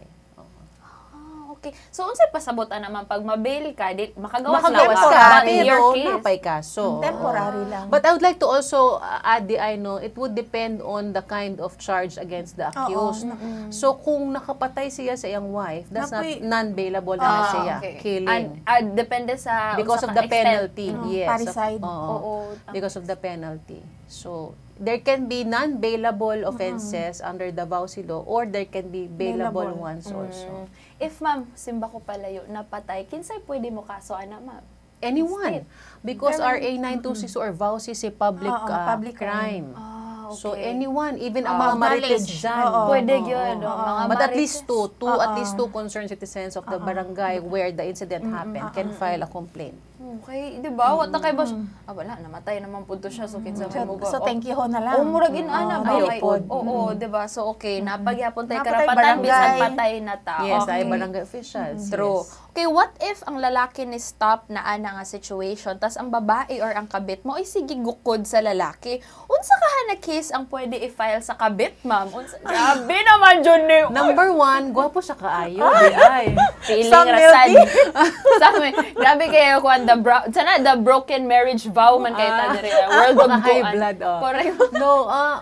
Ah, okay. So unsay pasabotan naman pag mabail ka, di makagawas makagawas lawas ka, but in pero your case napay kaso. Temporary lang. But I would like to also uh, add the I know it would depend on the kind of charge against the accused. Mm-hmm. So kung nakapatay siya sa iyang wife, that's Napoy, not non-bailable na ah, siya. Okay. Killing. And uh, depende sa because of the penalty. Mm-hmm. Yes. Parricide. Oo. Oo. Because of the penalty. So there can be non-bailable offenses mm-hmm. under the V A W C law or there can be bailable, bailable. ones mm-hmm. also. If ma'am, simba ko palayo, napatay, kinsay pwede mo kaso ana ma'am? Anyone. Because R A nine two six mm-hmm. or V A W C is a public, uh, uh, public crime. Ah, okay. So anyone, even ang uh, mga marites dyan. Uh, pwede yun. Uh, uh, mga but at least two, two uh, at least two concerned citizens of the uh, barangay uh, where the incident uh, happened uh, can uh, file a complaint. Okay, di ba? Wata kay boss. Ah, wala, namatay naman po to siya. So, kinsa mo mo So, thank you ho na lang. O, muragin ana ba? Ayaw po. Oo, di ba? So, okay, napagyapon tayo Napatay karapatan, barangay. bisan patay na ta. Yes, Okay. ay barangay officials. True. Yes. Okay, what if ang lalaki ni stop na ana nga situation, tas ang babae or ang kabit mo ay sige gukod sa lalaki? Unsa ka na case ang pwede i-file sa kabit, ma'am? Unsa? Grabe naman jud ni. Number one, gwapo siya kaayo. Di ay. Feeling rasad. Sabi, grabe kayo kung the bro, sana the broken marriage vow man kayo ta dire. World of high blood. Oh. Correct. No, uh,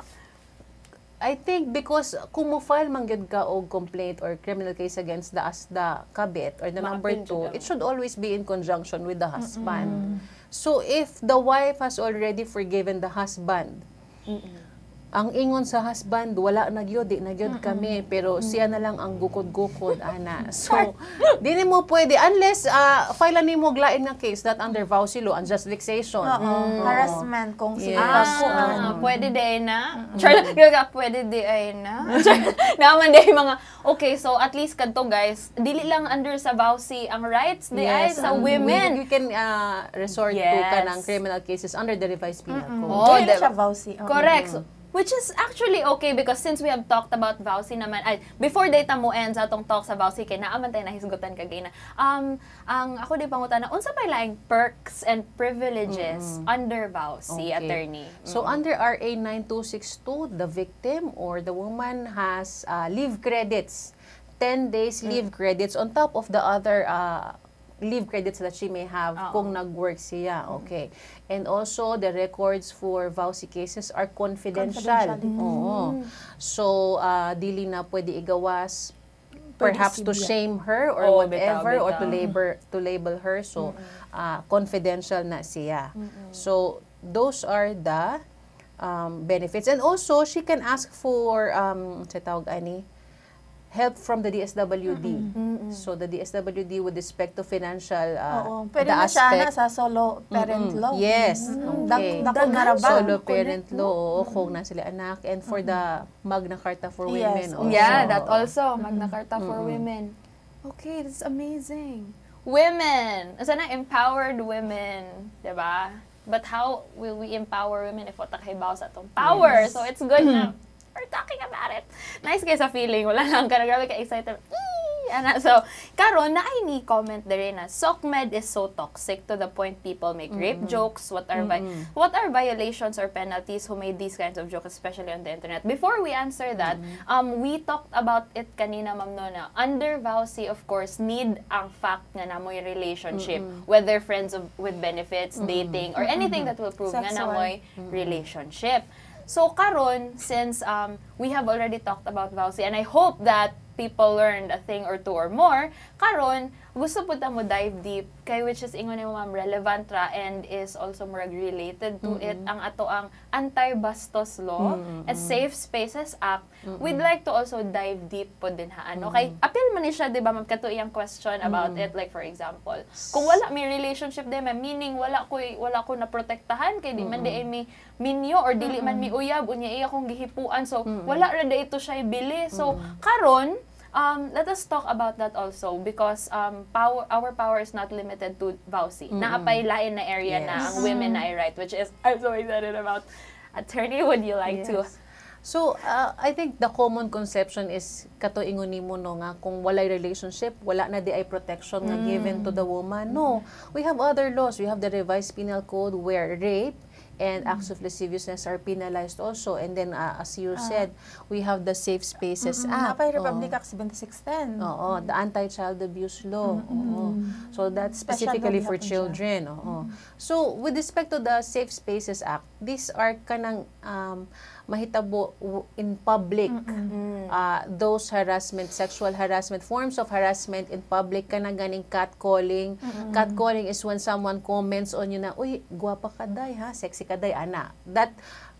I think because kung mo file man gyud ka og complaint or criminal case against the as the kabit or the number two, it should always be in conjunction with the husband. Mm-mm. So if the wife has already forgiven the husband, mm-mm. ang ingon sa husband, wala nagyod, di nagyod kami, pero siya na lang ang gukod-gukod, ana. So, di ni mo pwede, unless uh, file ni mo glain nga case that under V A W C law, unjust vexation. Oo. Mm. Harassment, kung yes. Ah, mm. pwede di ay na. Charlotte, mm. pwede di ay na. Naman di mga, okay, so at least kadto guys, dili lang under sa V A W C ang rights di ay yes. sa um, women. We, you can uh, resort yes. to kanang criminal cases under the revised penal Mm-mm. code. Oh, Dili siya V A W C. Oh. Correct. So, which is actually okay because since we have talked about V A W C naman, ay, before data mo end sa atong talk sa V A W C, kaya naaman tayo nahisgutan kagay na, um, ang ako di pangutan na, unsa pa laing perks and privileges mm-hmm. under V A W C, okay. attorney? Mm-hmm. So, under R A nine two six two, the victim or the woman has uh, leave credits, ten days leave mm-hmm. credits on top of the other uh, leave credits that she may have uh-oh. Kung nag-work siya. Okay. And also, the records for V A W C cases are confidential. confidential. Oo. So, uh, dili na pwede igawas perhaps to shame her or oh, whatever bitaw, bitaw. Or to label to label her. So, mm-hmm. uh, confidential na siya. Mm-hmm. So, those are the um, benefits. And also, she can ask for, um, sa tawag ani, help from the D S W D. Mm-mm. So, the D S W D with respect to financial uh, Oo. Pwede the na siya na aspect. sa solo parent Mm-mm. law. Yes. Mm-mm. Okay. Dak- dako nga ra ba? Solo parent law, oo, kung na sila anak. And for the Magna Carta for Yes. Women. Also. Yeah, that also. Magna Carta for Women. Okay, that's amazing. Women! Sana empowered women. Diba? But how will we empower women if wata kay baw sa itong power? Yes. So it's good na we're talking about it. Nice kayo sa feeling. Wala lang ka. Grabe ka excited. Ana. So, karon na ay ni comment dire na SOCMED is so toxic to the point people make rape jokes. What are vi- what are violations or penalties who made these kinds of jokes, especially on the internet? Before we answer that, um, we talked about it kanina, Ma'am Nona. Under V A W C, of course, need ang fact nga namoy relationship, whether friends of, with benefits, dating, or anything that will prove nga Sexual. namoy relationship. So karon, since um, we have already talked about V A W C, and I hope that people learned a thing or two or more, karon, gusto po ta mo dive deep, kay which is ingon ni mo ma'am relevant ra and is also more related to it, ang ato ang Anti-Bastos Law and Safe Spaces Act. We'd like to also dive deep po din ha, ano, kay appeal man ni siya, di ba ma'am, kato iyang question about it, like for example, kung wala may relationship din, ma'am, meaning wala ko wala ko na protektahan kay di man di ay mi minyo or dili man mi uyab unya iya kong gihipuan, so wala ra da ito siya ibili. So karon, Um, let us talk about that also because um, power, our power is not limited to V A W C. Mm-hmm. Naapay lain na area Yes. na ang women na i-right, which is, I'm so excited about. Attorney, would you like Yes. to? So, uh, I think the common conception is kato ingon nimo no nga kung walay relationship, wala na di ay protection nga given to the woman. No, we have other laws. We have the revised penal code where rape and acts of lasciviousness are penalized also. And then, uh, as you said, we have the Safe Spaces Act. Napay Republic Oo. Act seventy-six ten. Oo, the Anti-Child Abuse Law. Oo. So that's Special specifically law for gihapon children. Oo. So with respect to the Safe Spaces Act, these are kanang um, mahitabo w- in public. Uh, those harassment, sexual harassment, forms of harassment in public, kanang ganing catcalling. Catcalling is when someone comments on you na, uy, guwapa ka day ha, sexy ka day, ana. That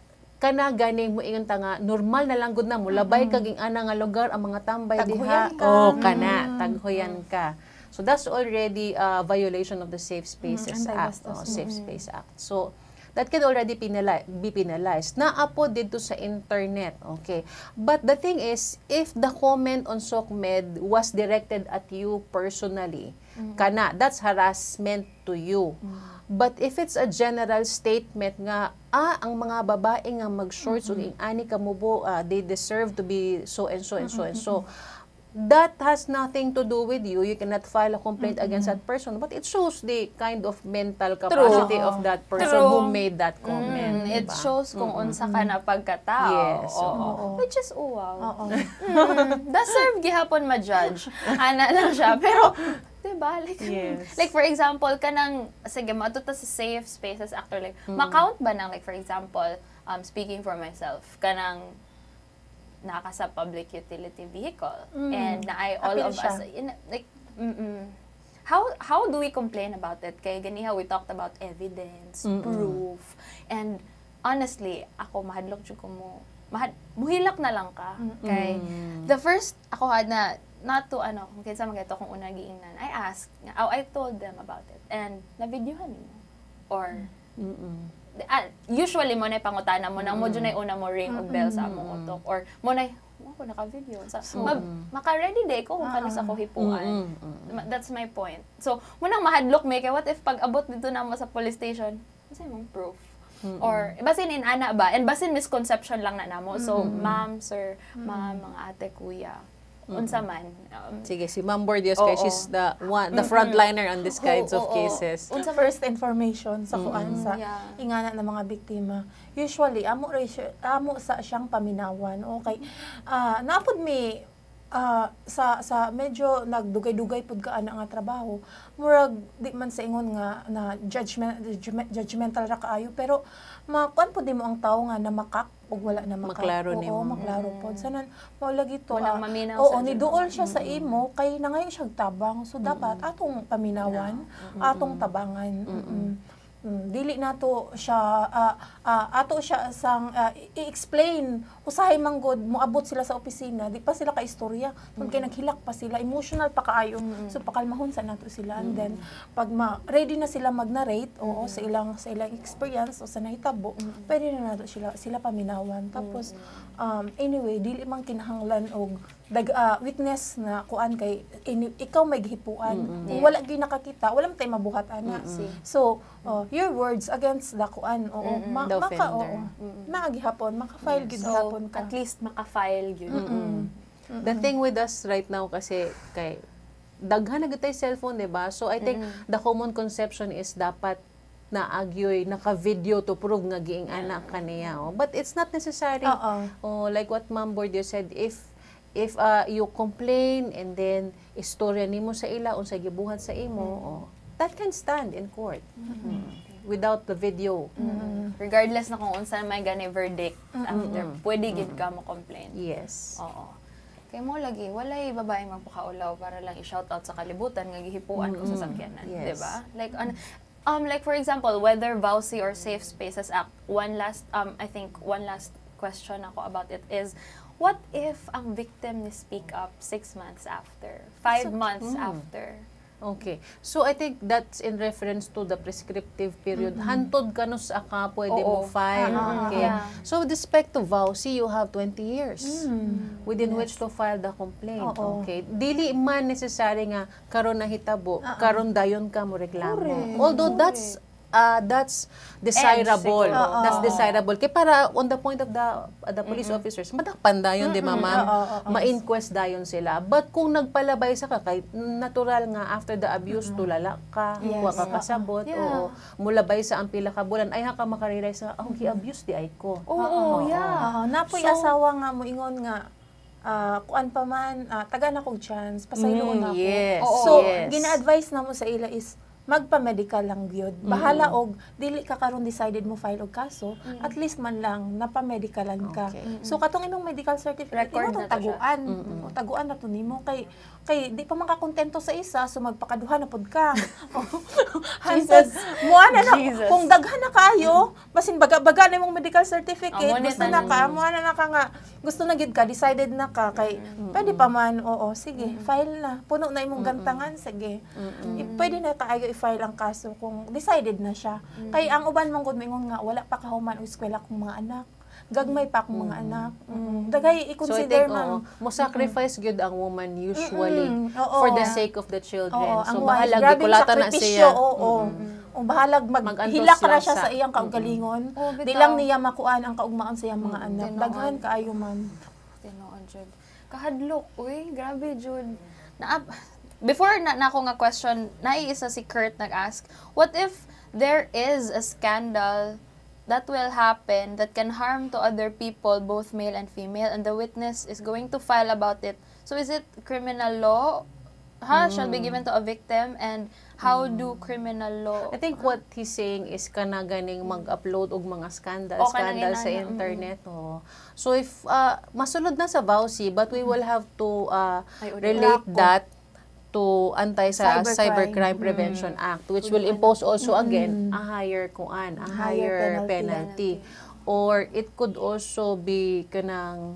kana ganing mo ingon ta nga normal na lang gud na mo labay kaging ana nga lugar ang mga tambay Taghoyan diha. ka. Oh, kana taghoyan ka. So that's already a violation of the Safe Spaces Mm, Act, Anti-Bastos. oh, Safe Space Act. So that can already penali- be penalized. Naapo dito sa internet, okay? But the thing is, if the comment on SOCMED was directed at you personally, kana, that's harassment to you. But if it's a general statement nga, ah, ang mga babae nga mag-shorts, mm-hmm. ani kamubo, uh, they deserve to be so and so and so and so, that has nothing to do with you. You cannot file a complaint mm-hmm. against that person. But it shows the kind of mental capacity True. of that person True. who made that comment. Mm, it diba? shows kung unsa ka na pagkatao. Yes, Oo. oo. Which is uwaw. Oo. Mm, deserve gihapon ma-judge. Ana lang siya. Pero, diba? Like, Yes. like for example, kanang, sige, matuta sa Safe Spaces Act, or like, ma-count ba nang, like for example, um, speaking for myself, kanang, naka sa public utility vehicle Mm. and na I all Appeal of siya. us in, like mm-mm. how how do we complain about it kay ganiha we talked about evidence Mm-mm. proof and honestly ako mahadlok jud ko mo mahad muhilak na lang ka kay the first ako had na not to ano kung kinsa man gato kung una giingnan I asked oh, I told them about it and na videohan nimo or Mm-mm. ah, usually mo na pangutana mo nang mo dyan na una mo ring og bell sa among utok or mo na ako naka-video sa mag, maka-ready day ko kung kano sa ko hipuan. Mm-mm. That's my point. So mo nang mahadlok me kay what if pag abot dito na mo sa police station kasi mong proof Mm-mm. or basin in ana ba and basin misconception lang na namo so ma'am sir ma'am mga ate kuya unsa man um, Sige, si Ma'am Bordios, kay Oo. she's the one, the frontliner on these kinds of Oo, oo. cases. Unsa first information sa kuan sa Yeah. ingana ng mga biktima. Usually amo ra siya- amo sa siyang paminawan. Okay. Ah, napod mi ah, sa sa medyo nagdugay-dugay pud ka ana nga trabaho. Murag di man sa ingon nga na judgment judgment- judgmental ra kaayo pero makuan pud mo ang tawo nga na makak ug wala na makak. Maklaro Oo, nimo. maklaro pod. Sanan mao lagi to. Walang ah, maminaw Oo, sa ni dyan. duol siya sa imo kay nangayo siya tabang. So dapat atong paminawan, atong tabangan. Mm-mm. Mm, dili nato siya ah, ah, ato siya sang ah, i- i-explain usahay manggod moabot sila sa opisina di pa sila ka istorya kung kay naghilak pa sila emotional pa kaayo so pakalmahon sa nato sila and then pag ma ready na sila mag-narrate oo sa ilang sa ilang experience o sa nahitabo pwede na nato sila sila paminawan tapos um, anyway dili man kinahanglan og dag ah, witness na kuan kay ini, ikaw may gihipuan kung wala gyud nakakita wala man tay mabuhat ana so oh, your words against the kuan oo ma, The maka offender. oo naagihapon maka-file gyud So, hapon ka at least maka-file yun. The thing with us right now kasi kay daghan na gid tay cellphone, di ba? So I think the common conception is dapat na agyoy naka-video to prove nga giing anak kaniya. Oh. But it's not necessary. Oo. Oh, like what Ma'am Bordio said, if if uh, you complain and then istorya nimo sa ila unsay gibuhat sa imo, oh, that can stand in court. Mm. Without the video. Regardless na kung unsa may gani verdict after, pwede gid ka mo complain. Yes. Oo. Kay mo lagi, walay babae magpakaulaw para lang i-shoutout sa kalibutan nga gihipuan ko sa sakyanan, Yes. di ba? Like on um like for example, whether V A W C or Safe Spaces Act, one last um I think one last question ako about it is what if ang victim ni speak up six months after, five months after? Okay. So I think that's in reference to the prescriptive period. Hantod ka no sa ka pwede Oo. mo file. Ah, Okay. yeah. So with respect to V A W C, you have twenty years within which to file the complaint. Oo. Okay. Dili man necessary nga karon nahitabo, karon dayon ka mo reklamo. Correct. Although that's uh, that's desirable. Edge, siguro. That's Oo. desirable. Kaya para on the point of the uh, the police officers, madakpan dayon, di ba, ma'am? Oo, oo, oo. Ma-inquest dayon sila. But kung nagpalabay sa ka, kay natural nga after the abuse, tulala ka, Yes. wa ka kasabot, Yeah. oo. Mulabay sa ang pila ka bulan, ay ha ka makarealize sa, oh, gi-abuse di ay ko. Oo, yeah. Oo, napoy So- asawa nga mo ingon nga ah, kuan pa man ah, taga na kog chance pasayloon Mm, ako yes, so yes. gina-advise na mo sa ila is magpa-medical lang gyud. Bahala og dili ka karon decided mo file og kaso, at least man lang napa-medicalan ka. Okay. So katong imong medical certificate Record imo na to siya. taguan. O, taguan na to nimo kay kay di pa man ka kontento sa isa so magpakaduha na pod ka. Jesus, mo na na Jesus. kung daghan na kayo, basin baga-baga na imong medical certificate, Amo na gusto tanan. na ka, mo na na ka nga gusto na gid ka, decided na ka kay pwede pa man, oo, sige, file na. Puno na imong gantangan, sige. I- Pwede na kaayo i-file ang kaso kung decided na siya. Kay ang uban mong gud mingon nga wala pa kahuman og eskwela kong mga anak. Gagmay pa akong mga anak. Mm. Dagay So I i-consider think, oo, man. mo sacrifice gyud ang woman usually Mm-mm. Oo. for the sake of the children. Oo, So ang bahala wife, grabing gikulatan na sakripisyo, siya. Oo. Ang bahalag Mag-antos maghilak ra lang siya sa- sa iyang kaugalingon. Oo, Di bitaw. lang niya makuan ang kaugmaan sa iyang mga anak. Tinuod. Daghan kaayo man. Tinuod, Jud. Kahadlok, uy, grabe, Jud. Na, before na, na ako nga question, naiisa si Kurt nag-ask, what if there is a scandal that will happen that can harm to other people, both male and female, and the witness is going to file about it? So is it criminal law? Ha, shall be given to a victim, and how do criminal law? I think what he's saying is kana ganing mag-upload og mga scandal, O, kanang scandal sa inana, internet. Oh. So if uh, masulod na sa V A W C, but we will have to uh, Ay, uli. relate Lako. that to anti sa Cybercrime. Cybercrime Prevention Act, which will impose also again a higher kuan, a Higher higher penalty. penalty. Or it could also be kanang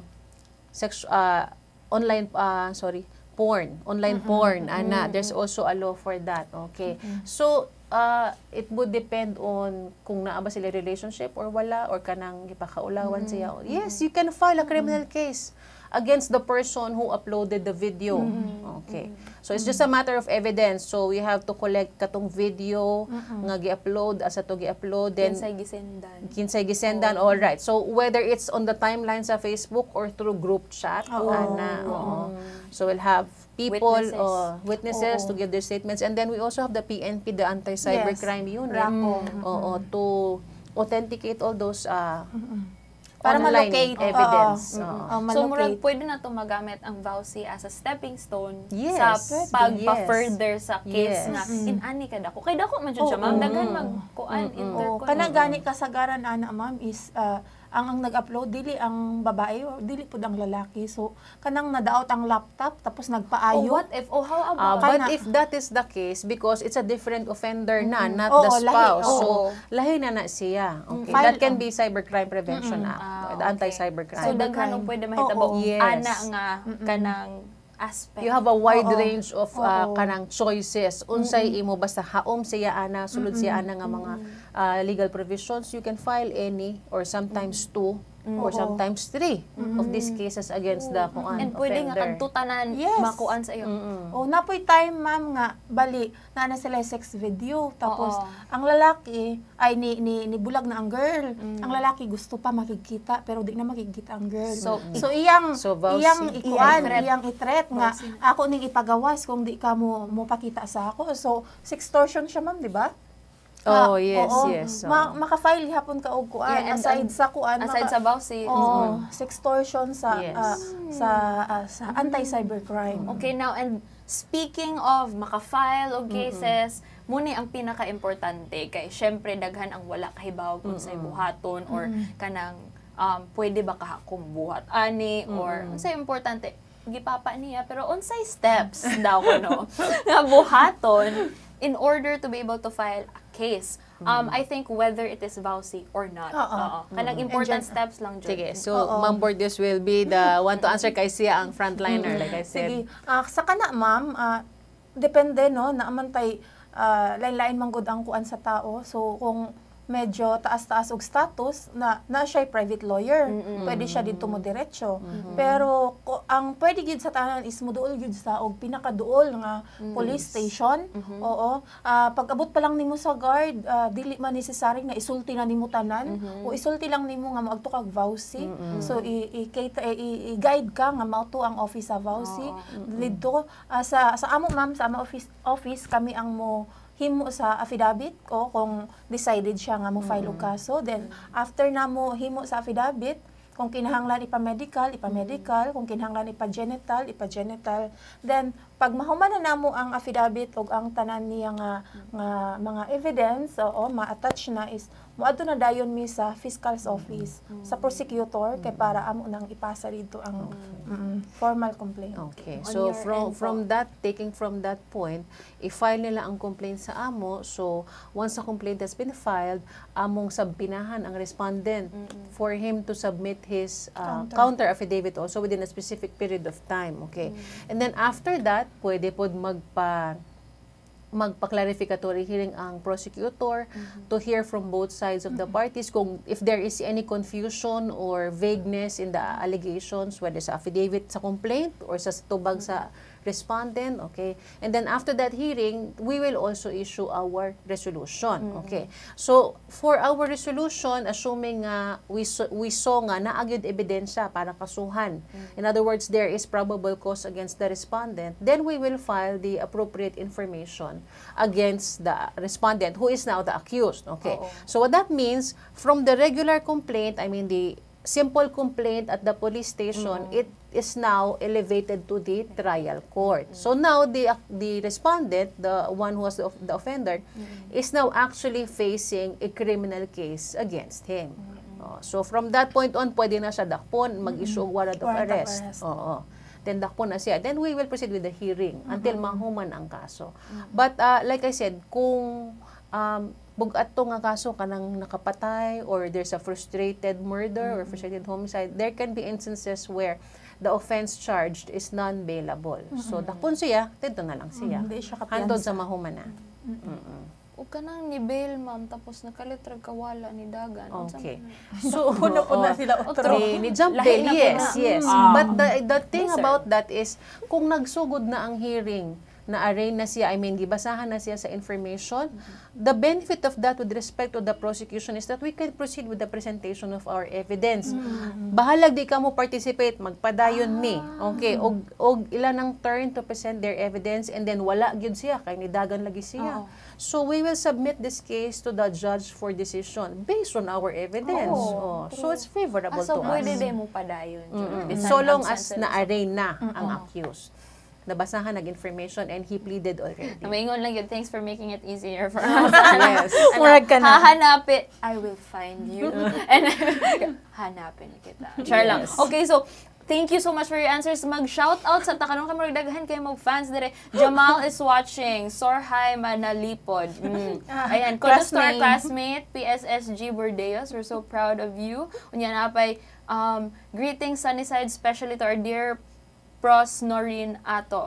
sex uh, online uh, sorry porn, online porn, ana. There's also a law for that. Okay. So, uh, it would depend on kung naa ba sila relationship or wala, or kanang gipakaulawan siya. Yes, you can file a criminal case against the person who uploaded the video. Okay. So, it's just a matter of evidence. So, we have to collect katong video nga gi-upload, asa to gi-upload, then Kinsay gisendan. kinsay gisendan, all right. So whether it's on the timeline sa Facebook or through group chat, ana, oo. So we'll have people, Witnesses. uh, witnesses Oo. to give their statements, and then we also have the P N P, the Anti-Cybercrime Unit, Rako. oo, to authenticate all those uh, Para online ma-locate. evidence. Oo. Oo. Oh, So, malocate. murag, pwede na ito magamit ang V A W C as a stepping stone Yes. sa Pwede. pagpa-further sa case Yes. nga inani ka dako. Kay dako man jud siya, Oo. ma'am. Daghan magkuan, Oo, interconnect. kana gani kasagaran ana ma'am is ah, ang ang nag-upload dili ang babae o dili pud ang lalaki. So kanang nadaot ang laptop tapos Oh, nagpaayo. what if? Oh, how Uh, about? but Kana- if that is the case, because it's a different offender na, not Oo, the lahi, spouse. oo. So, lahi na na siya. Okay. File- That can be Cybercrime Prevention Act, Ah, the okay. Anti-Cybercrime. So, daghan Cybercrime. pwede mahitabo. Oo. Yes. Ana nga kanang aspect. You have a wide Oo. range of uh, Oo. kanang choices. Unsay imo basta haom siya ana, sulod siya ana nga mga uh, legal provisions, you can file any or sometimes two or Oo. sometimes three of these cases against the kuan And pwede nga offender. kagtutanan Yes. makuan sa iyo. O napoy time ma'am nga bali na na sila sex video tapos Oo. ang lalaki ay ni ni, ni bulag na ang girl. Ang lalaki gusto pa makikita pero di na makikita ang girl. So, So, iyang So, V A W C. iyang ikuan, i-threat. iyang i-threat nga ako ning ipagawas kung di ka mo mo pakita sa ako. So sextortion siya ma'am, di ba? Oh, Ah, yes, oo. yes. Ma- oo. maka-file hapon ka og kuan Yeah, and- aside and- sa kuan Aside maka- sa V A W C. Oo, sextortion sa Yes. ah, sa ah, sa anti-cybercrime. Okay, now, and speaking of maka-file og cases, muna ang pinaka-importante kay syempre daghan ang wala kahibawag kung say buhaton or kanang um, pwede ba kahakong buhat ani or unsay importante gipapa niya pero unsay steps daw ko no nga buhaton in order to be able to file a case. Um, I think whether it is V A W C or not. Oo. Oo. Kanang important And steps lang dyan. Sige, so Oo. Ma'am Bordes will be the one to answer kay siya ang frontliner, like I said. Sige. Ah, sa kana ma'am, ah, depende no naaman tay ah, lain-lain man gud ang kuan sa tao. So kung medyo taas-taas og status na na siya private lawyer, pwede siya dito mo diretso. Pero ko, ang pwede gid sa tanan is moduol gid sa og pinakaduol nga police station. Oo. Ah, pag abot pa lang nimo sa guard, ah, dili man necessary na isulti na nimo tanan o isulti lang nimo nga moadto kag V A W C. So i- i- i- i- i-guide ka nga mao to ang office sa V A W C. Dito ah, sa sa amo ma'am sa amo office office kami ang mo himo sa affidavit ko kung decided siya nga mo file og kaso. Then after na mo himo sa affidavit, kung kinahanglan ipa-medical, ipa-medical, kung kinahanglan ipa-genital, ipa-genital. Then pag mahuman na namo ang affidavit og ang tanan niya nga, nga mga evidence, oo, ma-attach na is moadto na dayon mi sa fiscal's office, sa prosecutor kay para amo nang ipasa dito ang mm, formal complaint. Okay. On So your from end from po. that taking from that point, i-file nila ang complaint sa amo. So once the complaint has been filed, among sabpinahan ang respondent for him to submit his uh, Counter. counter affidavit also within a specific period of time. Okay. And then after that, pwede pod magpa magpa-clarificatory hearing ang prosecutor to hear from both sides of the parties kung if there is any confusion or vagueness in the allegations, whether sa affidavit sa complaint or sa tubag sa respondent, okay? And then after that hearing, we will also issue our resolution, okay? So, for our resolution, assuming nga we, so, we saw nga naagid ebidensya para kasuhan, in other words, there is probable cause against the respondent, then we will file the appropriate information against the respondent, who is now the accused, okay? Oo. So, what that means, from the regular complaint, I mean the simple complaint at the police station, it is now elevated to the trial court. So now the the respondent, the one who was the, off- the offender, is now actually facing a criminal case against him. Oh, so from that point on, pwede na siya dakpon, mag-issue og warrant of Warrant of arrest. arrest. Oo. Then dakpon na siya. Then we will proceed with the hearing until mahuman ang kaso. But uh, like I said, kung um, bugat to nga kaso kanang nakapatay or there's a frustrated murder or frustrated homicide, there can be instances where the offense charged is non-bailable. So dakpon siya, dito na lang siya. Hindi siya kapiyansa. Hantod sa mahuman na. Mm-mm. O kanang ni bail, ma'am, tapos nakalitrag kawala ni Dagan. Unsa Okay. man? So, Puna-puna oo. sila otro. Ni, ni jump Lahi bail, na po yes, na. yes. Ah. But the, the thing Yes, sir. about that is, kung nagsugod na ang hearing, na-arraign na siya, I mean, gibasahan na siya sa information, the benefit of that with respect to the prosecution is that we can proceed with the presentation of our evidence. Bahalag di ka mo participate, magpadayon mi. Okay, og, og ilan ang turn to present their evidence and then wala gyud siya, kay nidagan lagi siya. Oo. So we will submit this case to the judge for decision based on our evidence. Oo, Oh, so it's favorable Ah, so to pwede us. din mo padayon. Mm-mm. Bisan So long absent as sa- na-arraign na ang accused. nabasahan, nag-information, and he pleaded already. Maingon lang yun, thanks for making it easier for us. Yes. Murag ka na. Hahanapin, I will find you. And hanapin kita. Char lang. Yes. Okay, so, thank you so much for your answers. Mag-shoutout sa takanong ka magdaghan kayo mag-fans dire. Jamal is watching. Sorhay Manalipod. Mm. Ayan, kudos to our classmate, P S S G Bordeos. We're so proud of you. Unya na pay um, greetings Sunnyside, especially to our dear Pros Noreen Ato.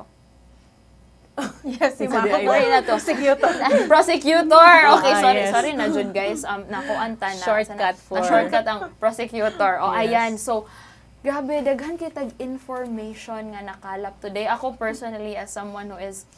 Yes, si Ma'am Ma'am. Noreen Ato. Prosecutor. Prosecutor. Okay, Ah, sorry, yes. sorry na jud guys. Um, nakuanta na. Shortcut Sana- for- Na shortcut ang prosecutor. O, Yes. ayan. So, grabe, daghan kitag information nga nakalap today. Ako personally, as someone who is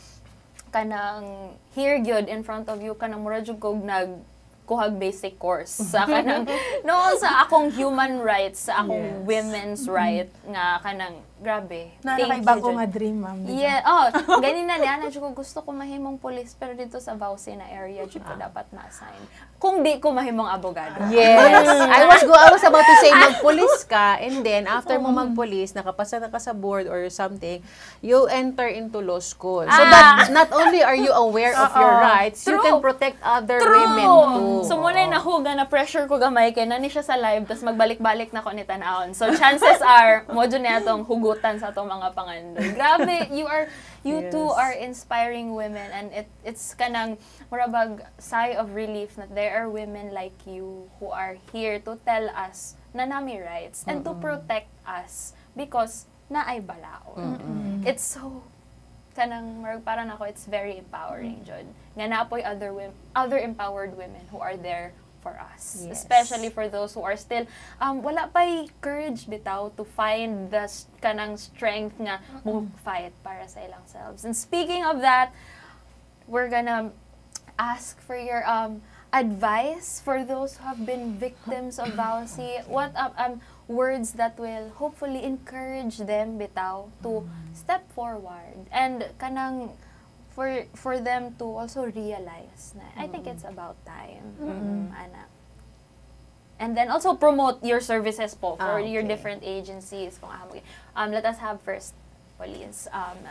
kanang here gyud in front of you, kanang mura jud kog nag kuhag basic course sa kanang no sa akong human rights, sa akong Yes. women's right nga kanang grabe. Na Thank you, bago jud. nga dream, ma'am. di ba? Yeah, oh, ganin na niya, na ko gusto ko mahimong police, pero dito sa V A W C na area, dito ko dapat ma-assign. Kung di ko mahimong abogado. Yes. I was go I was about to say mag-police ka, and then after mo mag-police, nakapasa na ka sa board or something, you enter into law school. So Ah. that not only are you aware of your rights, you True. can protect other True! women too. So muna yung nahuga na pressure ko gamay kay nani siya sa live, tapos magbalik-balik na ko ni tanawon. So chances are, mo dyan na itong hugutan sa itong mga pangandoy. Grabe, you are, you Yes. two are inspiring women, and it it's kanang murabag sigh of relief that there are women like you who are here to tell us na nami rights and to protect us because na ay balaod. It's so kanang murag para nako, it's very empowering jud nga napoy other women, other empowered women who are there for us, Yes. especially for those who are still um wala pay courage bitaw to find the s- kanang strength nga mo fight para sa ilang selves. And speaking of that, we're gonna ask for your um advice for those who have been victims of V A W C. What um, um words that will hopefully encourage them bitaw to step forward and kanang for for them to also realize na I think it's about time. Mm, ana. And then also promote your services po for Ah, your okay. different agencies. Kung amo- Um, let us have first police um,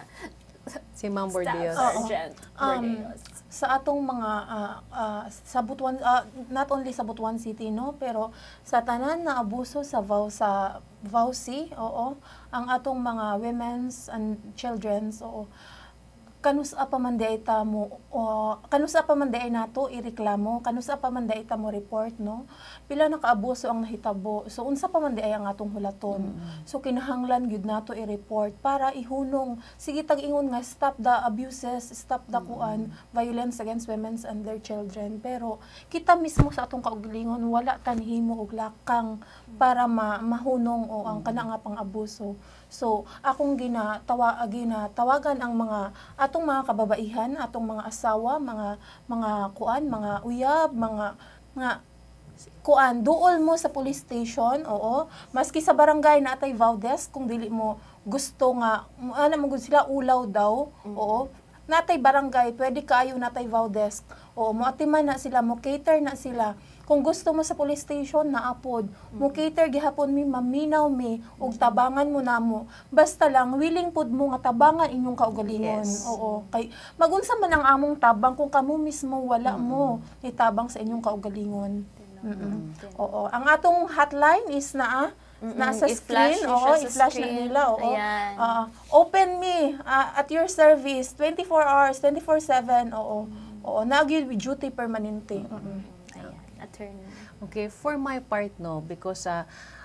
Si Ma'am Staff Bordeos. Sergeant Um, Bordeos. Sa atong mga ah, ah, sa Butuan, ah, not only sa Butuan City, no, pero sa tanan na abuso sa V A W, sa V A W C, oo, ang atong mga women's and children's, oo, kanus apa man di ita mo o kanus apa man di nato ireklamo, kanus apa man di ita mo report, no, pila nakaabuso ang nahitabo, so unsa pa man di ay ang atong hulaton. So kinahanglan gyud nato i-report para ihunong sige tag-ingon nga stop the abuses, stop the kuan violence against women and their children, pero kita mismo sa atong kaugalingon wala tan himo og lakang para ma mahunong o ang kana nga pang-abuso. So akong ginatawa ginatawagan ang mga atong mga kababaihan, atong mga asawa, mga mga kuan, mga uyab, mga mga kuan, duol mo sa police station, oo. Maski sa barangay na atay V A W desk, kung dili mo gusto nga, ano mo gud sila ulaw daw, oo. Natay barangay, pwede kaayo natay V A W desk, oo. Mo atiman na sila, mo cater na sila. Kung gusto mo sa police station, naapod. Mo cater gihapon mi, maminaw mi, ug tabangan mo namo. Basta lang, willing pud mo nga tabangan inyong kaugalingon. Yes. Oo. Kay, magunsa man ang among tabang kung kamo mismo wala mo itabang sa inyong kaugalingon. Mm-mm. Oo. Ang atong hotline is naa nasa I-flash screen. niyo Oo, siya sa i-flash na screen. nila. Oo. Ayan. Ah, open me ah, at your service twenty-four hours, twenty-four seven. Oo. Oo, nagi with duty permanente. Mm-mm. Ayan, attorney. Okay, for my part, no, because uh,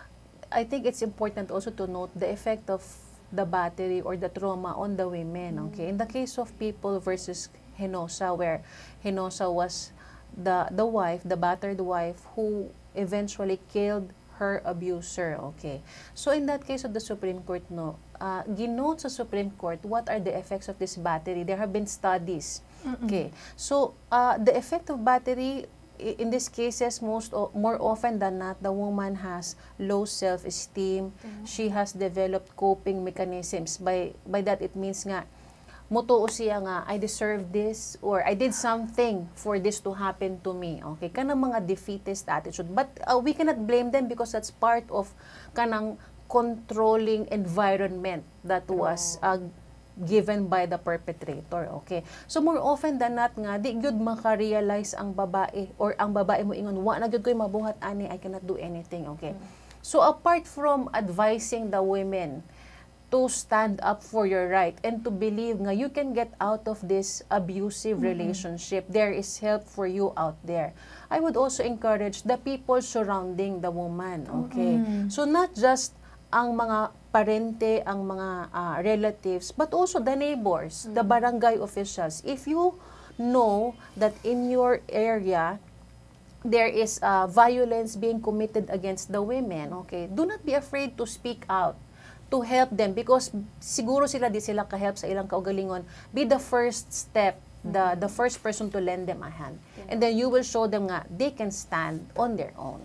I think it's important also to note the effect of the battery or the trauma on the women. Okay, in the case of People versus Hinosa, where Hinosa was the the wife, the battered wife, who eventually killed her abuser. Okay, so in that case of the Supreme Court, no, uh, ginote sa Supreme Court what are the effects of this battery. There have been studies. Okay, so uh, the effect of battery i- in these cases, most o- more often than not, the woman has low self-esteem. She has developed coping mechanisms. By by that it means nga mutuo siya nga I deserve this or I did something for this to happen to me. Okay, kanang mga defeatist attitude. But uh, we cannot blame them because that's part of kanang controlling environment that was uh, given by the perpetrator. Okay? So more often than not nga, di gyud maka-realize ang babae or ang babae mo ingon, wa na gyud ko'y mabuhat ani, I cannot do anything. Okay? Mm. So apart from advising the women to stand up for your right and to believe nga you can get out of this abusive mm-hmm. relationship, there is help for you out there. I would also encourage the people surrounding the woman. Okay? Mm-hmm. So not just ang mga parente, ang mga uh, relatives, but also the neighbors, mm-hmm. the barangay officials. If you know that in your area, there is uh, violence being committed against the women, okay, do not be afraid to speak out, to help them, because siguro sila di sila ka-help sa ilang kaugalingon. Be the first step, the the first person to lend them a hand. And then you will show them nga, they can stand on their own.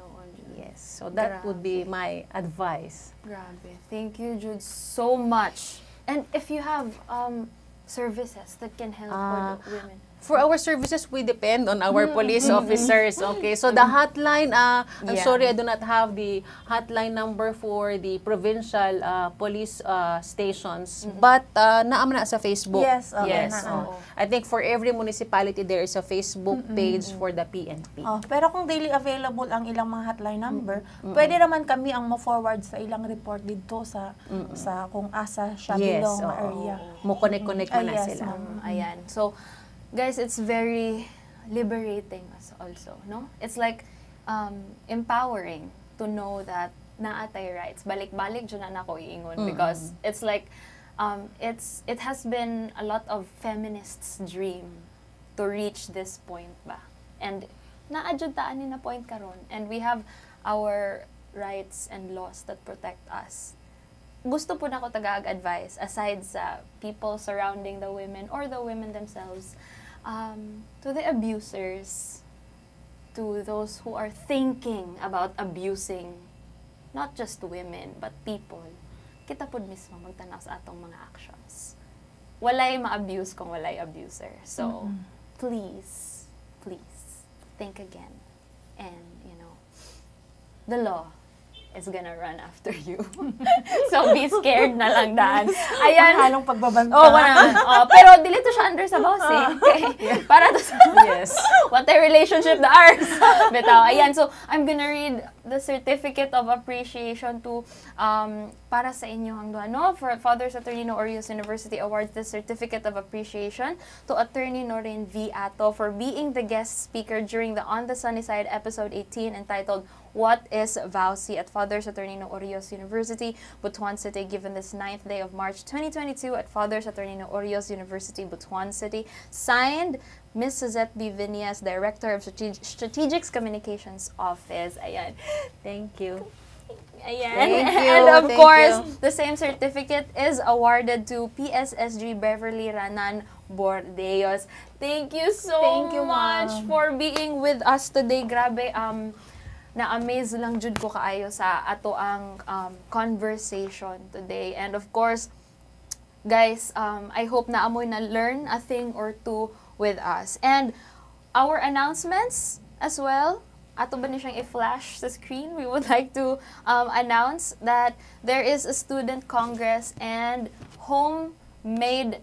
Yes, so that Grabe. would be my advice. Grabe. Thank you, Jude, so much. And if you have um, services that can help uh, for the women? For our services, we depend on our police officers. Okay, so the hotline, uh, I'm yeah. sorry, I do not have the hotline number for the provincial uh, police uh, stations, mm-hmm. but uh, naam na sa Facebook. Yes, okay, yes. Oh. I think for every municipality, there is a Facebook mm-hmm. page for the P N P. Oh, pero kung daily available ang ilang mga hotline number, mm-hmm. pwede naman kami ang mo-forward sa ilang report dito sa mm-hmm. sa kung asa siya yes, bilong oh, area. Mo connect-connect mo na yes, sila. Um, ayan. So, guys, it's very liberating also, no? It's like um, empowering to know that naatay rights. Balik-balik dyan na ako iingon mm-hmm. because it's like, um, it's it has been a lot of feminists' dream to reach this point ba. And naadjud taan ni na point karon. And we have our rights and laws that protect us. Gusto po na ko taga-advise, aside sa people surrounding the women or the women themselves, Um, to the abusers, to those who are thinking about abusing not just women, but people, kita pod mismo magtanaw sa atong mga actions. Walay ma-abuse kung walay abuser. So, mm-hmm. please, please, think again. And, you know, the law is gonna run after you. So, be scared na lang daan. Ayan. Mahalong pagbabanta. Oh, wala. Oh, pero dili to siya under sa V A W C. Okay? Yeah. Para to sa... Yes. What a relationship the ours. Bitaw. Ayan. So, I'm gonna read the certificate of appreciation to um para sa inyo ang duha, no? For Father Saturnino Orius University awards the certificate of appreciation to Attorney Noreen V. Ato for being the guest speaker during the On the Sunny Side episode eighteen entitled What is V A W C at Father Saturnino Orius University, Butuan City, given this ninth day of March twenty twenty-two at Father Saturnino Orius University, Butuan City. Signed, Miz Suzette B. Vinias, Director of Strateg Strategic Communications Office. Ayan. Thank you. Ayan. Thank you. And of Thank course, you. the same certificate is awarded to P S S G Beverly Ranan Bordeos. Thank you so Thank you, much for being with us today. Grabe, um, na-amaze lang jud ko kaayo sa ato ang um, conversation today. And of course, guys, um, I hope na amoy na learn a thing or two with us. And our announcements as well, ato ba ni siyang i-flash sa screen? We would like to um, announce that there is a student congress and homemade...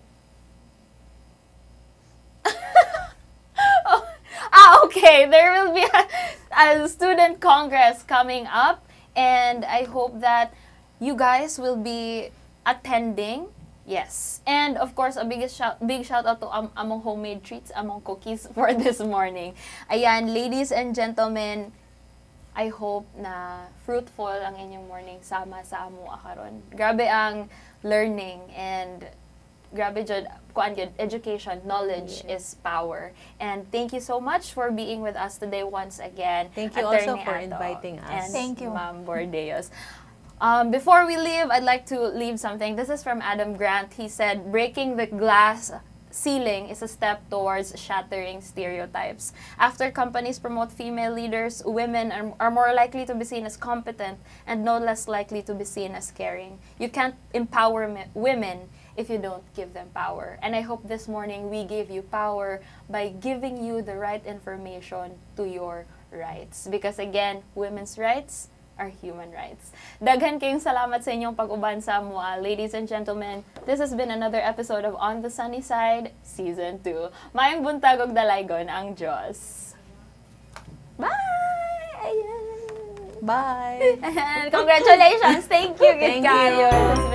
oh, ah, okay. There will be a, a student congress coming up, and I hope that you guys will be attending. Yes. And of course, a biggest shout, big shout out to um, among homemade treats, among cookies for this morning. Ayan, ladies and gentlemen, I hope na fruitful ang inyong morning sama sa amo akaron. Grabe ang learning and grabe jud kuan gyud education, knowledge yes. is power. And thank you so much for being with us today once again. Thank you Attorney also for Ato inviting us. And Thank you. Ma'am Bordeos. Um, before we leave, I'd like to leave something. This is from Adam Grant. He said, breaking the glass ceiling is a step towards shattering stereotypes. After companies promote female leaders, women are, are more likely to be seen as competent and no less likely to be seen as caring. You can't empower women if you don't give them power. And I hope this morning we gave you power by giving you the right information to your rights. Because again, women's rights our human rights. Daghan kayong salamat sa inyong pag-uban sa mua. Ladies and gentlemen, this has been another episode of On the Sunny Side, Season two. Maayong buntag og dalaygon ang Diyos. Bye! Bye! And congratulations! Thank you, Thank kayo. you.